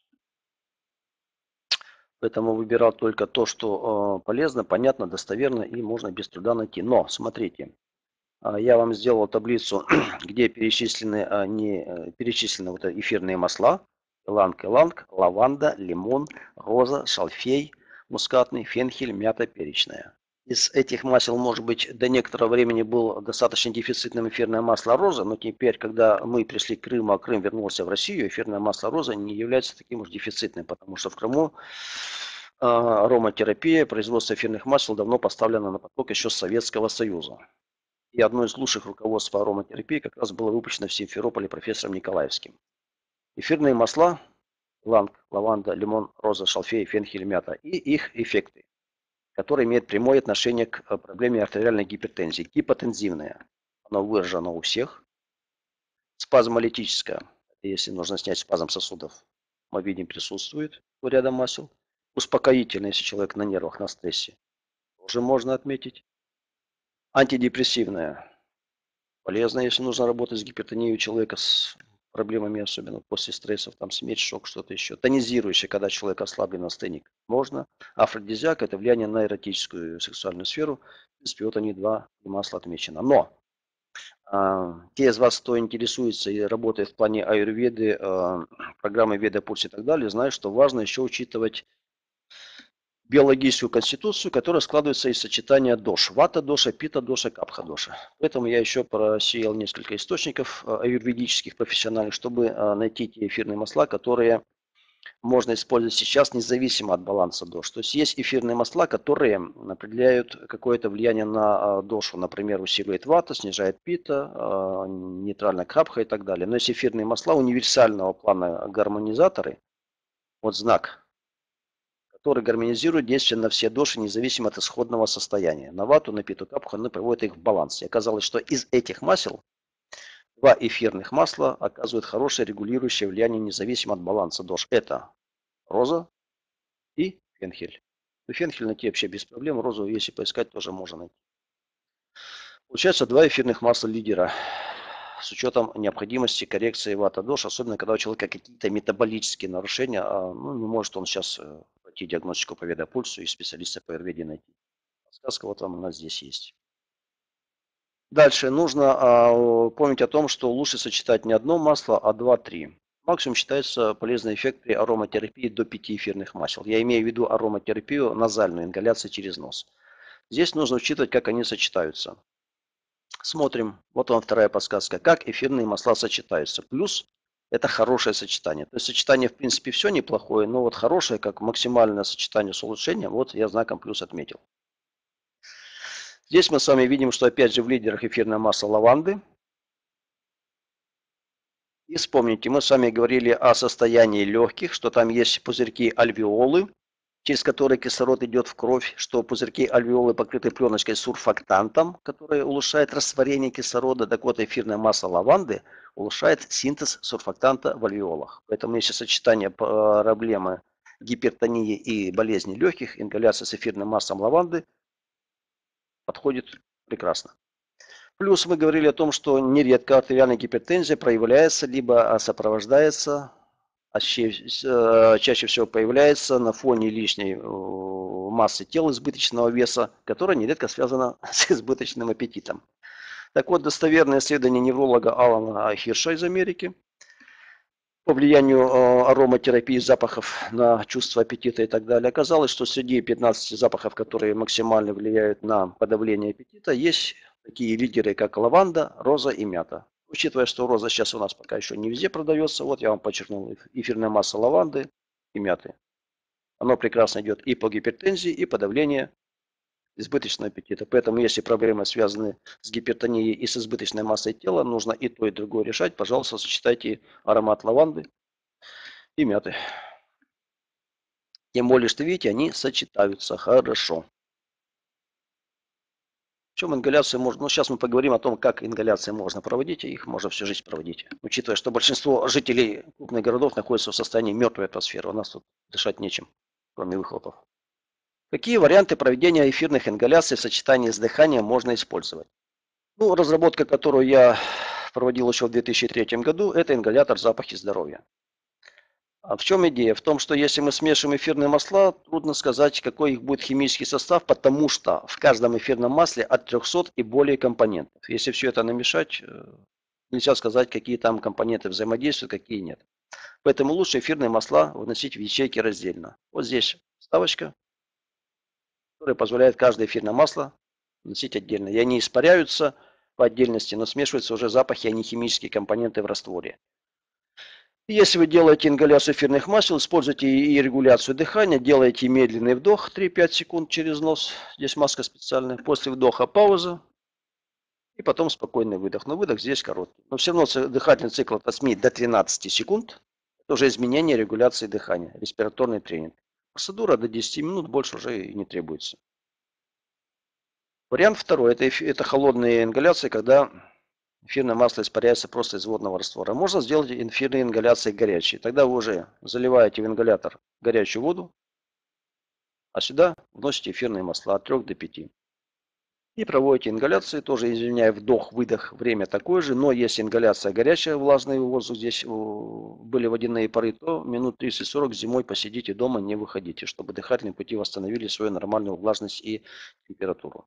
Поэтому выбирал только то, что полезно, понятно, достоверно и можно без труда найти. Но смотрите, я вам сделал таблицу, где перечислены, перечислены вот эфирные масла. Иланг-иланг, лаванда, лимон, роза, шалфей, мускатный, фенхель, мята перечная. Из этих масел, может быть, до некоторого времени был достаточно дефицитным эфирное масло роза, но теперь, когда мы пришли к Крыму, а Крым вернулся в Россию, эфирное масло роза не является таким уж дефицитным, потому что в Крыму ароматерапия, производство эфирных масел давно поставлено на поток еще с Советского Союза. И одно из лучших руководств по ароматерапии как раз было выпущено в Симферополе профессором Николаевским. Эфирные масла, ланг, лаванда, лимон, роза, шалфей, фенхель, мята и их эффекты, которые имеют прямое отношение к проблеме артериальной гипертензии. Гипотензивная, она выражена у всех. Спазмолитическая, если нужно снять спазм сосудов, мы видим, присутствует рядом масел. Успокоительная, если человек на нервах, на стрессе, тоже можно отметить. Антидепрессивная, полезно, если нужно работать с гипертонией у человека, с проблемами, особенно после стрессов, там смерть, шок, что-то еще. Тонизирующее, когда человек ослаблен, астеник, можно. Афродизиак – это влияние на эротическую сексуальную сферу. В принципе, вот они два масла отмечено. Но те из вас, кто интересуется и работает в плане аюрведы, программы Веда Пульс и так далее, знают, что важно еще учитывать биологическую конституцию, которая складывается из сочетания дош. Вата доша, пита доша, капха доша. Поэтому я еще просеял несколько источников аюрведических, профессиональных, чтобы найти те эфирные масла, которые можно использовать сейчас независимо от баланса дош. То есть есть эфирные масла, которые определяют какое-то влияние на дошу. Например, усиливает вата, снижает пита, нейтрально капха и так далее. Но есть эфирные масла универсального плана гармонизаторы. Вот знак, который гармонизирует действие на все доши, независимо от исходного состояния. На вату, на питу, капху, они приводят их в баланс. И оказалось, что из этих масел два эфирных масла оказывают хорошее регулирующее влияние независимо от баланса дош. Это роза и фенхель. И фенхель найти вообще без проблем, розу, если поискать, тоже можно найти. Получается два эфирных масла лидера с учетом необходимости коррекции вата-дош, особенно когда у человека какие-то метаболические нарушения, не может он сейчас пройти диагностику по ведопульсу и специалиста по аюрведе найти. Подсказка вот вам у нас здесь есть. Дальше нужно помнить о том, что лучше сочетать не одно масло, а 2-3. Максимум считается полезный эффект при ароматерапии до 5 эфирных масел. Я имею в виду ароматерапию назальную, ингаляцию через нос. Здесь нужно учитывать, как они сочетаются. Смотрим, вот вам вторая подсказка, как эфирные масла сочетаются. Плюс это хорошее сочетание. То есть сочетание в принципе все неплохое, но вот хорошее, как максимальное сочетание с улучшением, вот я знаком плюс отметил. Здесь мы с вами видим, что опять же в лидерах эфирное масло лаванды. И вспомните, мы с вами говорили о состоянии легких, что там есть пузырьки альвеолы, через которые кислород идет в кровь, что пузырьки альвеолы покрыты пленочкой сурфактантом, который улучшает растворение кислорода. Так вот, эфирное масло лаванды улучшает синтез сурфактанта в альвеолах. Поэтому если сочетание проблемы гипертонии и болезни легких, ингаляция с эфирным маслом лаванды подходит прекрасно. Плюс мы говорили о том, что нередко артериальная гипертензия проявляется, либо сопровождается, чаще всего появляется на фоне лишней массы тела, избыточного веса, которая нередко связана с избыточным аппетитом. Так вот, достоверное исследование невролога Алана Хирша из Америки по влиянию ароматерапии запахов на чувство аппетита и так далее, оказалось, что среди 15 запахов, которые максимально влияют на подавление аппетита, есть такие лидеры, как лаванда, роза и мята. Учитывая, что роза сейчас у нас пока еще не везде продается, вот я вам подчеркнул эфирная масса лаванды и мяты. Оно прекрасно идет и по гипертензии, и подавлению избыточного аппетита. Поэтому, если проблемы связаны с гипертонией и с избыточной массой тела, нужно и то, и другое решать. Пожалуйста, сочетайте аромат лаванды и мяты. Тем более, что, видите, они сочетаются хорошо. Причем ингаляцию можно, сейчас мы поговорим о том, как ингаляции можно проводить, и их можно всю жизнь проводить. Учитывая, что большинство жителей крупных городов находятся в состоянии мертвой атмосферы, у нас тут дышать нечем, кроме выхлопов. Какие варианты проведения эфирных ингаляций в сочетании с дыханием можно использовать? Ну, разработка, которую я проводил еще в 2003 году, это ингалятор запахи здоровья. А в чем идея? В том, что если мы смешиваем эфирные масла, трудно сказать, какой их будет химический состав, потому что в каждом эфирном масле от 300 и более компонентов. Если все это намешать, нельзя сказать, какие там компоненты взаимодействуют, какие нет. Поэтому лучше эфирные масла вносить в ячейки раздельно. Вот здесь вставочка, которая позволяет каждое эфирное масло вносить отдельно. И они испаряются по отдельности, но смешиваются уже запахи, а не химические компоненты в растворе. Если вы делаете ингаляцию эфирных масел, используйте и регуляцию дыхания, делайте медленный вдох 3-5 секунд через нос, здесь маска специальная, после вдоха пауза и потом спокойный выдох. Но выдох здесь короткий. Но все равно дыхательный цикл от 8 до 13 секунд, это уже изменение регуляции дыхания, респираторный тренинг. Процедура до 10 минут, больше уже и не требуется. Вариант второй, это холодные ингаляции, когда эфирное масло испаряется просто из водного раствора. Можно сделать эфирные ингаляции горячие. Тогда вы уже заливаете в ингалятор горячую воду, а сюда вносите эфирные масла от 3 до 5. И проводите ингаляции, тоже извиняя, вдох-выдох, время такое же, но если ингаляция горячая, влажный воздух, здесь были водяные пары, то минут 30-40 зимой посидите дома, не выходите, чтобы дыхательные пути восстановили свою нормальную влажность и температуру.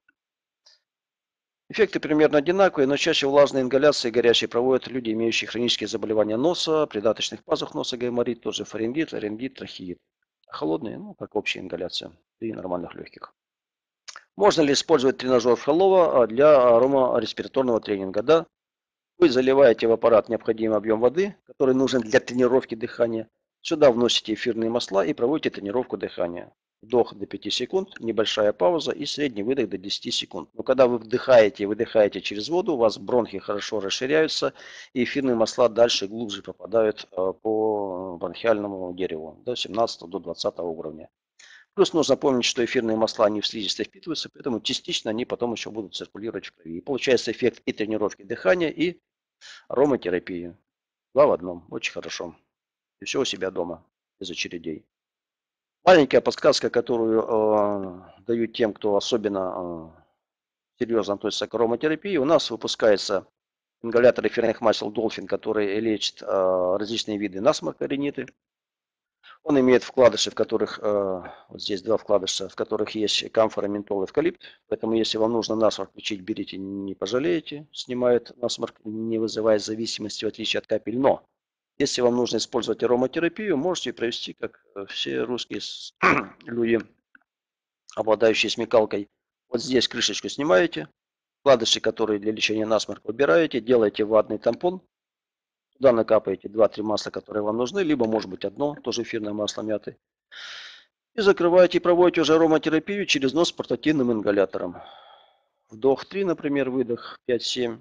Эффекты примерно одинаковые, но чаще влажные ингаляции горячие проводят люди, имеющие хронические заболевания носа, придаточных пазух носа, гайморит, тоже фарингит, ларингит, трахеит. А холодные, ну, как общая ингаляция при нормальных легких. Можно ли использовать тренажер Фролова для аромареспираторного тренинга? Да. Вы заливаете в аппарат необходимый объем воды, который нужен для тренировки дыхания. Сюда вносите эфирные масла и проводите тренировку дыхания. Вдох до 5 секунд, небольшая пауза и средний выдох до 10 секунд. Но когда вы вдыхаете и выдыхаете через воду, у вас бронхи хорошо расширяются и эфирные масла дальше глубже попадают по бронхиальному дереву до 17 до 20 уровня. Плюс нужно помнить, что эфирные масла не в слизистой впитываются, поэтому частично они потом еще будут циркулировать в крови. И получается эффект и тренировки дыхания, и ароматерапии. Два в одном. Очень хорошо. И все у себя дома, без очередей. Маленькая подсказка, которую даю тем, кто особенно серьезно относится к ароматерапии. У нас выпускается ингалятор эфирных масел Dolphin, который лечит различные виды насморка, риниты. Он имеет вкладыши, в которых, вот здесь два вкладыша, в которых есть камфора, ментол, эвкалипт. Поэтому, если вам нужно насморк лечить, берите, не пожалеете. Снимает насморк, не вызывает зависимости, в отличие от капель. Но, если вам нужно использовать ароматерапию, можете провести, как все русские люди, обладающие смекалкой. Вот здесь крышечку снимаете, вкладыши, которые для лечения насморка, убираете, делаете ватный тампон. Туда накапаете 2-3 масла, которые вам нужны, либо может быть одно, тоже эфирное масло мяты. И закрываете и проводите уже ароматерапию через нос с портативным ингалятором. Вдох 3, например, выдох 5-7.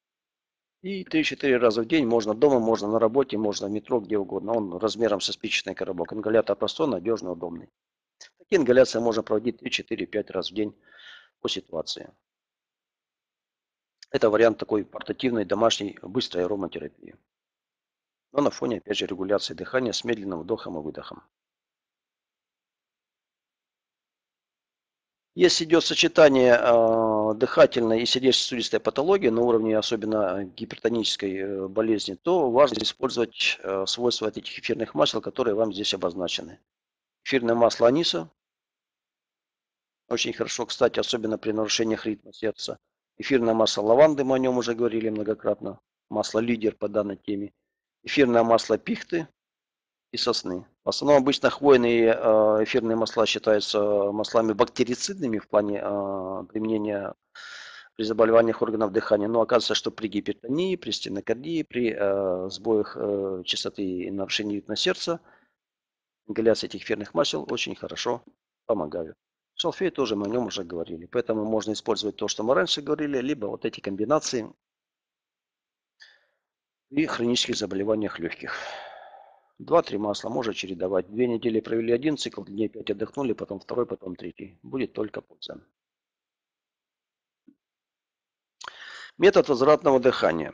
И 3-4 раза в день можно дома, можно на работе, можно в метро, где угодно. Он размером со спичечный коробок. Ингалятор простой, надежный, удобный. Такие ингаляции можно проводить 3-4-5 раз в день по ситуации. Это вариант такой портативной, домашней, быстрой ароматерапии. Но на фоне, опять же, регуляции дыхания с медленным вдохом и выдохом. Если идет сочетание дыхательной и сердечно-сосудистой патологии на уровне особенно гипертонической болезни, то важно использовать свойства этих эфирных масел, которые вам здесь обозначены. Эфирное масло аниса. Очень хорошо, кстати, особенно при нарушениях ритма сердца. Эфирное масло лаванды, мы о нем уже говорили многократно. Масло лидер по данной теме. Эфирное масло пихты и сосны. В основном обычно хвойные эфирные масла считаются маслами бактерицидными в плане применения при заболеваниях органов дыхания. Но оказывается, что при гипертонии, при стенокардии, при сбоях частоты и нарушении ритма сердца ингаляция этих эфирных масел очень хорошо помогают. Шалфей тоже мы о нем уже говорили. Поэтому можно использовать то, что мы раньше говорили, либо вот эти комбинации при хронических заболеваниях легких. 2-3 масла можно чередовать. 2 недели провели один цикл, дней 5 отдохнули, потом второй, потом третий. Будет только польза. Метод возвратного дыхания.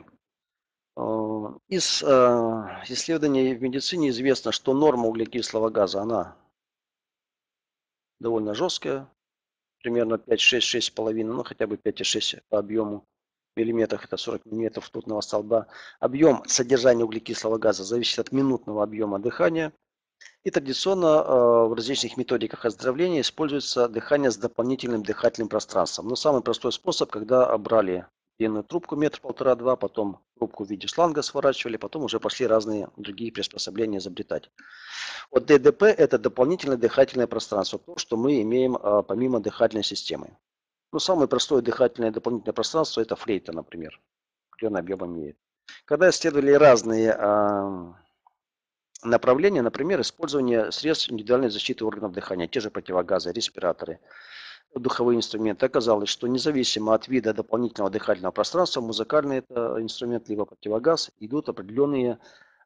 Из исследований в медицине известно, что норма углекислого газа, она довольно жесткая, примерно 5-6,5, ну хотя бы 5,6 по объему миллиметрах, это 40 миллиметров ртутного столба. Объем содержания углекислого газа зависит от минутного объема дыхания. И традиционно в различных методиках оздоровления используется дыхание с дополнительным дыхательным пространством. Но самый простой способ, когда брали длинную трубку, метр, полтора-два, потом трубку в виде шланга сворачивали, потом уже пошли разные другие приспособления изобретать. Вот ДДП – это дополнительное дыхательное пространство, то, что мы имеем помимо дыхательной системы. Ну, самое простое дыхательное дополнительное пространство – это флейта, например, определенный объем имеет. Когда исследовали разные направления, например, использование средств индивидуальной защиты органов дыхания, те же противогазы, респираторы, духовые инструменты. Оказалось, что независимо от вида дополнительного дыхательного пространства, музыкальный это инструмент, либо противогаз, идут определенные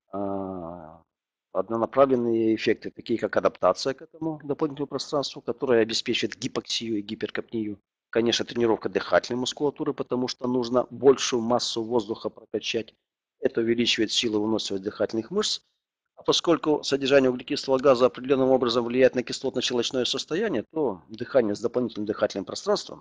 однонаправленные эффекты, такие как адаптация к этому дополнительному пространству, которое обеспечивает гипоксию и гиперкапнию. Конечно, тренировка дыхательной мускулатуры, потому что нужно большую массу воздуха прокачать. Это увеличивает силу выносливости дыхательных мышц. А поскольку содержание углекислого газа определенным образом влияет на кислотно-щелочное состояние, то дыхание с дополнительным дыхательным пространством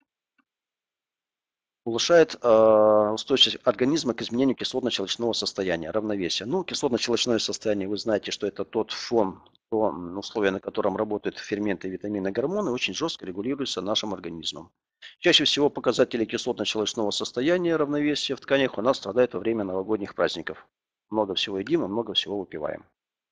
улучшает устойчивость организма к изменению кислотно-щелочного состояния, равновесия. Ну, кислотно-щелочное состояние, вы знаете, что это тот фон, то условие, на котором работают ферменты, витамины, гормоны, очень жестко регулируется нашим организмом. Чаще всего показатели кислотно-щелочного состояния, равновесия в тканях у нас страдают во время новогодних праздников. Много всего едим и много всего выпиваем.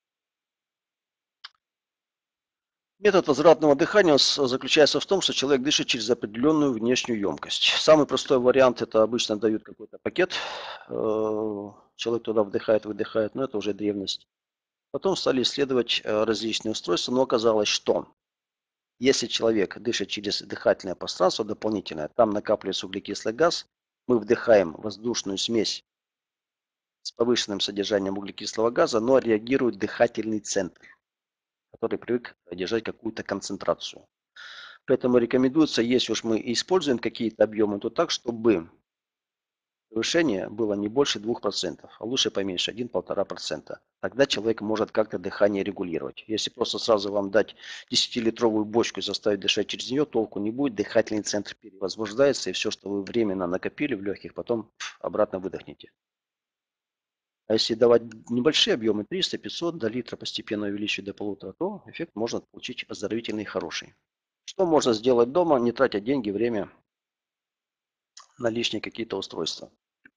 Метод возвратного дыхания заключается в том, что человек дышит через определенную внешнюю емкость. Самый простой вариант – это обычно дают какой-то пакет, человек туда вдыхает, выдыхает, но это уже древность. Потом стали исследовать различные устройства, но оказалось, что если человек дышит через дыхательное пространство дополнительное, там накапливается углекислый газ, мы вдыхаем воздушную смесь с повышенным содержанием углекислого газа, но реагирует дыхательный центр, который привык держать какую-то концентрацию. Поэтому рекомендуется, если уж мы используем какие-то объемы, то так, чтобы превышение было не больше 2%, а лучше поменьше, 1-1,5%. Тогда человек может как-то дыхание регулировать. Если просто сразу вам дать 10-литровую бочку и заставить дышать через нее, толку не будет, дыхательный центр перевозбуждается, и все, что вы временно накопили в легких, потом обратно выдохнете. А если давать небольшие объемы, 300-500 до литра, постепенно увеличивать до полутора, то эффект можно получить оздоровительный и хороший. Что можно сделать дома, не тратя деньги, время на лишние какие-то устройства?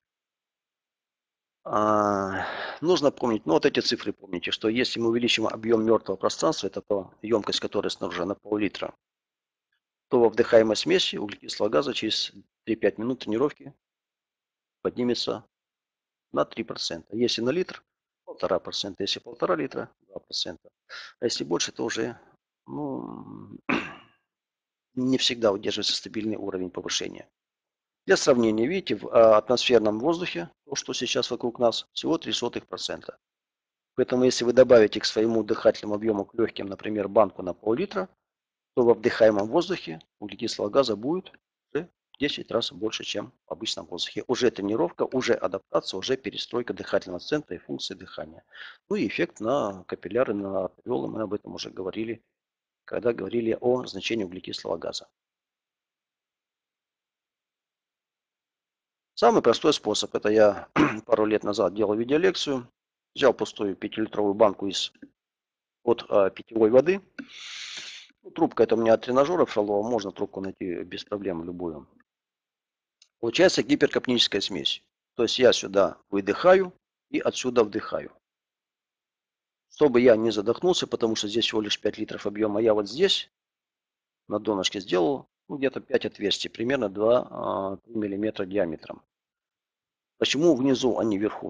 Нужно помнить, ну вот эти цифры помните, что если мы увеличим объем мертвого пространства, это то емкость, которая снаружи на пол-литра, то во вдыхаемой смеси углекислого газа через 3-5 минут тренировки поднимется на 3%. Если на литр, 1,5%. Если 1,5 литра, 2%. А если больше, то уже не всегда удерживается стабильный уровень повышения. Для сравнения, видите, в атмосферном воздухе, то, что сейчас вокруг нас, всего 0,03%. Поэтому, если вы добавите к своему дыхательному объему к легким, например, банку на пол-литра, то во вдыхаемом воздухе углекислого газа будет уже в 10 раз больше, чем в обычном воздухе. Уже тренировка, уже адаптация, уже перестройка дыхательного центра и функции дыхания. Ну и эффект на капилляры, на альвеолы, мы об этом уже говорили, когда говорили о значении углекислого газа. Самый простой способ, это я пару лет назад делал видеолекцию, взял пустую 5-литровую банку от питьевой воды. Ну, трубка это у меня от тренажера шалова, можно трубку найти без проблем любую. Получается гиперкапническая смесь. То есть я сюда выдыхаю и отсюда вдыхаю. Чтобы я не задохнулся, потому что здесь всего лишь 5 литров объема, я вот здесь на донышке сделал где-то 5 отверстий, примерно 2-3 мм диаметром. Почему внизу, а не вверху?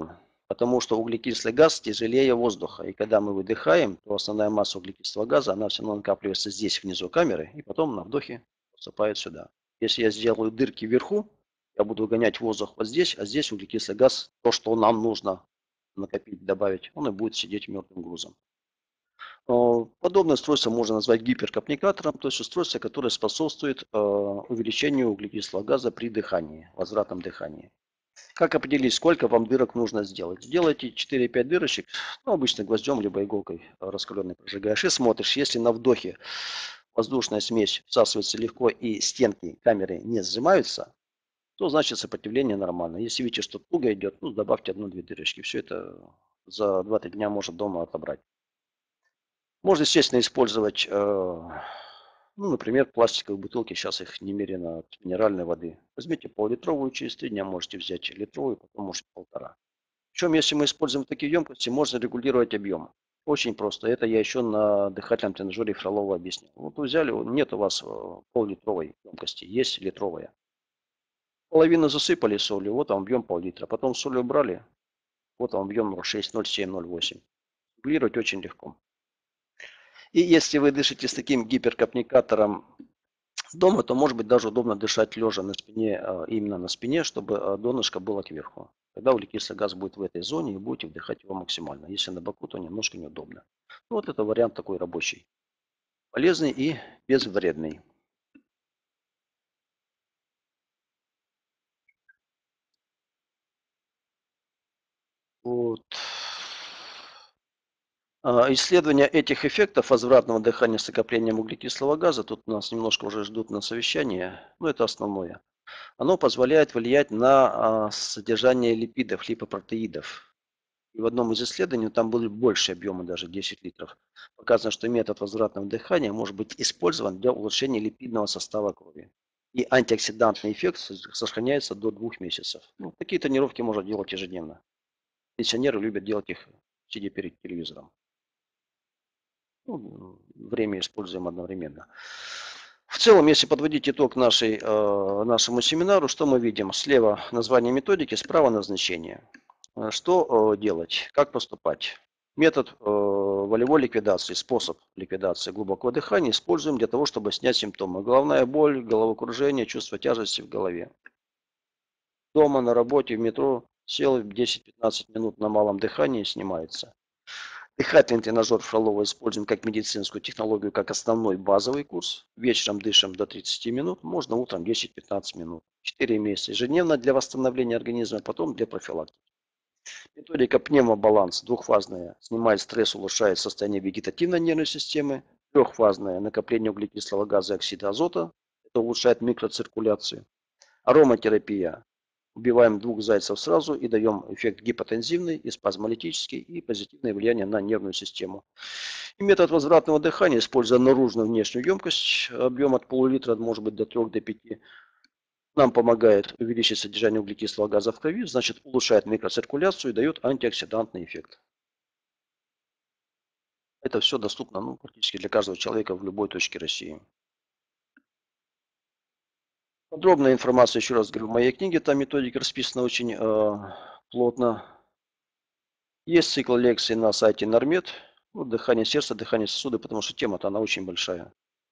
Потому что углекислый газ тяжелее воздуха. И когда мы выдыхаем, то основная масса углекислого газа, она все равно накапливается здесь, внизу камеры, и потом на вдохе поступает сюда. Если я сделаю дырки вверху, я буду гонять воздух вот здесь, а здесь углекислый газ, то, что нам нужно накопить, добавить, он и будет сидеть мертвым грузом. Подобное устройство можно назвать гиперкоммуникатором, то есть устройство, которое способствует увеличению углекислого газа при дыхании, возвратном дыхании. Как определить, сколько вам дырок нужно сделать? Сделайте 4-5 дырочек, ну, обычно гвоздем, либо иголкой раскаленной прожигаешь и смотришь. Если на вдохе воздушная смесь всасывается легко и стенки камеры не сжимаются, то значит сопротивление нормально. Если видите, что туго идет, ну, добавьте 1-2 дырочки. Все это за 2-3 дня можно дома отобрать. Можно, естественно, использовать, ну, например, пластиковые бутылки, сейчас их немерено от минеральной воды. Возьмите пол-литровую, через 3 дня можете взять литровую, потом можете 1,5. Причем, если мы используем такие емкости, можно регулировать объем. Очень просто. Это я еще на дыхательном тренажере Фролова объяснил. Вот вы взяли, нет у вас пол-литровой емкости, есть литровая. Половину засыпали солью, вот вам объем пол-литра. Потом солью убрали, вот вам объем 0,6, 0,7, 0,8. Регулировать очень легко. И если вы дышите с таким гиперкоммуникатором дома, то может быть даже удобно дышать лежа на спине, именно на спине, чтобы донышко было кверху. Тогда углекислый газ будет в этой зоне и будете вдыхать его максимально. Если на боку, то немножко неудобно. Вот это вариант такой рабочий. Полезный и безвредный. Вот. Исследование этих эффектов возвратного дыхания с накоплением углекислого газа, тут нас немножко уже ждут на совещании, но это основное. Оно позволяет влиять на содержание липидов, липопротеидов. И в одном из исследований, там были больше объемы, даже 10 литров, показано, что метод возвратного дыхания может быть использован для улучшения липидного состава крови. И антиоксидантный эффект сохраняется до 2 месяцев. Ну, такие тренировки можно делать ежедневно. Пенсионеры любят делать их, сидя перед телевизором. Ну, время используем одновременно. В целом, если подводить итог нашему семинару, что мы видим? Слева название методики, справа назначение. Что делать? Как поступать? Метод волевой ликвидации, способ ликвидации глубокого дыхания используем для того, чтобы снять симптомы. Головная боль, головокружение, чувство тяжести в голове. Дома, на работе, в метро сел 10-15 минут на малом дыхании, снимается. Дыхательный тренажер Фролова используем как медицинскую технологию, как основной базовый курс. Вечером дышим до 30 минут, можно утром 10-15 минут. 4 месяца ежедневно для восстановления организма, потом для профилактики. Методика пневмобаланс двухфазная. Снимает стресс, улучшает состояние вегетативной нервной системы. Трехфазная. Накопление углекислого газа и оксида азота. Это улучшает микроциркуляцию. Ароматерапия. Убиваем 2 зайцев сразу и даем эффект гипотензивный и спазмолитический и позитивное влияние на нервную систему. И метод возвратного дыхания, используя наружную внешнюю емкость, объем от пол-литра, может быть до 3-5, нам помогает увеличить содержание углекислого газа в крови, значит улучшает микроциркуляцию и дает антиоксидантный эффект. Это все доступно практически для каждого человека в любой точке России. Подробная информация, еще раз говорю, в моей книге, там методика расписана очень плотно. Есть цикл лекций на сайте Нормед. Дыхание сердца, дыхание сосуда, потому что тема-то она очень большая.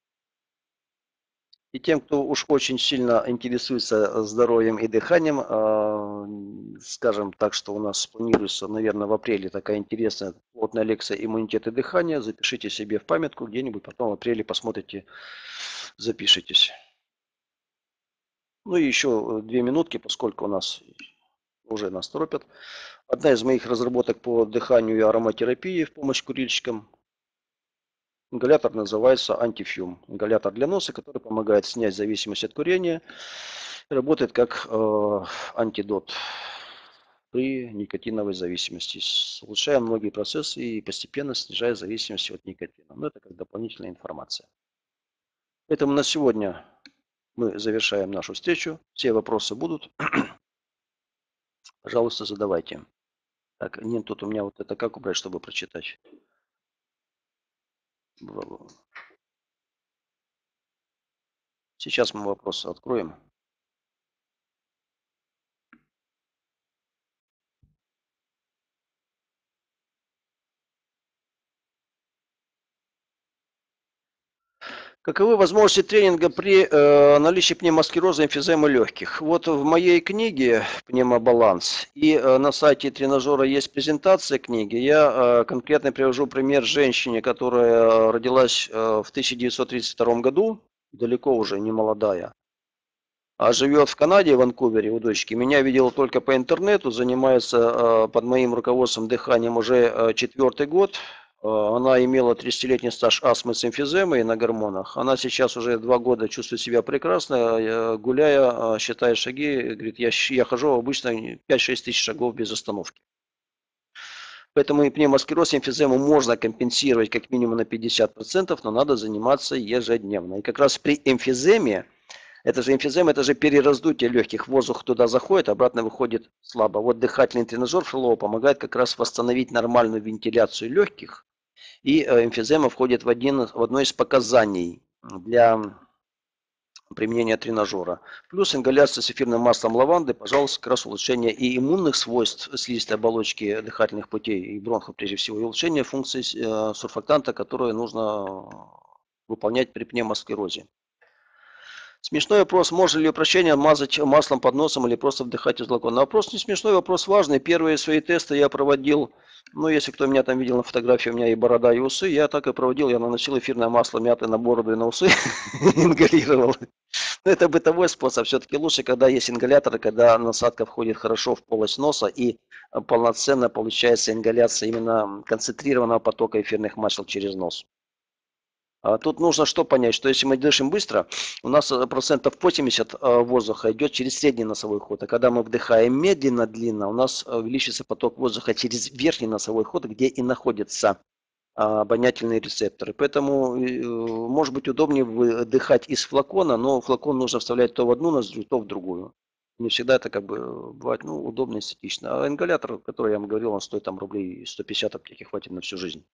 И тем, кто уж очень сильно интересуется здоровьем и дыханием, скажем так, что у нас планируется, наверное, в апреле такая интересная плотная лекция «Иммунитет и дыхание». Запишите себе в памятку где-нибудь, потом в апреле посмотрите, запишитесь. Ну и еще 2 минутки, поскольку у нас уже нас торопят. Одна из моих разработок по дыханию и ароматерапии в помощь курильщикам. Ингалятор называется антифюм. Ингалятор для носа, который помогает снять зависимость от курения. Работает как антидот при никотиновой зависимости. Улучшая многие процессы и постепенно снижая зависимость от никотина. Но это как дополнительная информация. Поэтому на сегодня мы завершаем нашу встречу. Все вопросы будут. Пожалуйста, задавайте. Так, нет, тут у меня вот это как убрать, чтобы прочитать? Сейчас мы вопросы откроем. Каковы возможности тренинга при наличии пневмоскlerоза, эмфиземы легких? Вот в моей книге «Пневмобаланс» и на сайте тренажера есть презентация книги. Я конкретно привожу пример женщине, которая родилась в 1932 году, далеко уже не молодая, а живет в Канаде, в Ванкувере у дочки. Меня видела только по интернету, занимается под моим руководством дыханием уже 4-й год. Она имела 30-летний стаж астмы с эмфиземой на гормонах. Она сейчас уже 2 года чувствует себя прекрасно, гуляя, считая шаги. Говорит, я хожу обычно 5-6 тысяч шагов без остановки. Поэтому и пневмоскleроз, и эмфизему можно компенсировать как минимум на 50%, но надо заниматься ежедневно. И как раз при эмфиземе, это же эмфизема, это же перераздутие легких, воздух туда заходит, обратно выходит слабо. Вот дыхательный тренажер Флоу помогает как раз восстановить нормальную вентиляцию легких. И эмфизема входит в одно из показаний для применения тренажера. Плюс ингаляция с эфирным маслом лаванды, пожалуйста, как раз улучшение и иммунных свойств слизистой оболочки дыхательных путей и бронхов прежде всего, и улучшение функций сурфактанта, которые нужно выполнять при пневмосклерозе. Смешной вопрос, можно ли упрощение мазать маслом под носом или просто вдыхать из флакона. Вопрос не смешной, вопрос важный. Первые свои тесты я проводил, ну если кто меня там видел на фотографии, у меня и борода, и усы, я так и проводил, я наносил эфирное масло мяты на бороду и на усы, ингалировал. Но это бытовой способ, все-таки лучше, когда есть ингалятор, когда насадка входит хорошо в полость носа и полноценно получается ингаляция именно концентрированного потока эфирных масел через нос. Тут нужно что понять, что если мы дышим быстро, у нас процентов 80 воздуха идет через средний носовой ход. А когда мы вдыхаем медленно, длинно, у нас увеличится поток воздуха через верхний носовой ход, где и находятся обонятельные рецепторы. Поэтому может быть удобнее выдыхать из флакона, но флакон нужно вставлять то в одну ноздрю, то в другую. Не всегда это как бы бывает удобно и эстетично. А ингалятор, который я вам говорил, он стоит там рублей 150, аптеки хватит на всю жизнь.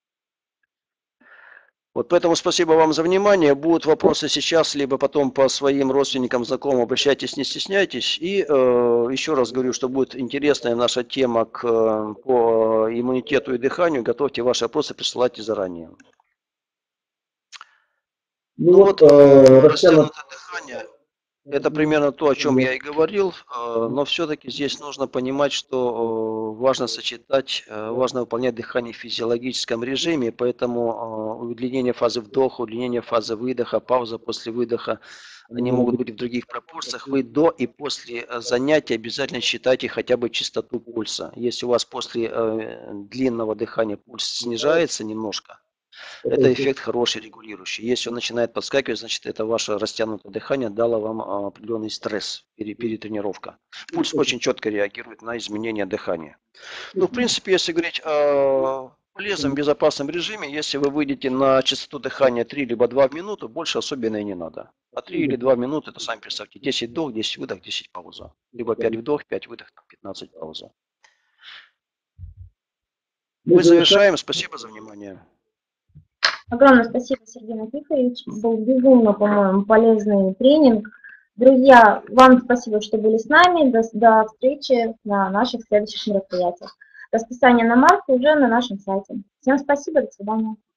Вот поэтому спасибо вам за внимание. Будут вопросы сейчас, либо потом по своим родственникам, знакомым, обращайтесь, не стесняйтесь. И еще раз говорю, что будет интересная наша тема по иммунитету и дыханию. Готовьте ваши вопросы, присылайте заранее. Ну вот, растянутое дыхание. Это примерно то, о чем я и говорил, но все-таки здесь нужно понимать, что важно сочетать, важно выполнять дыхание в физиологическом режиме, поэтому удлинение фазы вдоха, удлинение фазы выдоха, пауза после выдоха, они могут быть в других пропорциях. Вы до и после занятия обязательно считайте хотя бы частоту пульса. Если у вас после длинного дыхания пульс снижается немножко, это эффект хороший, регулирующий. Если он начинает подскакивать, значит, это ваше растянутое дыхание дало вам определенный стресс, перетренировка. Пульс очень четко реагирует на изменение дыхания. Ну, в принципе, если говорить о полезном, безопасном режиме, если вы выйдете на частоту дыхания 3 либо 2 в минуту, больше особенно и не надо. А 3 или 2 минуты, это сами представьте, 10 вдох, 10 выдох, 10 пауза. Либо 5 вдох, 5 выдох, 15 пауза. Мы завершаем. Спасибо за внимание. Огромное спасибо, Сергей Никифорович. Был безумно, по-моему, полезный тренинг. Друзья, вам спасибо, что были с нами. До встречи на наших следующих мероприятиях. Расписание на март уже на нашем сайте. Всем спасибо, до свидания.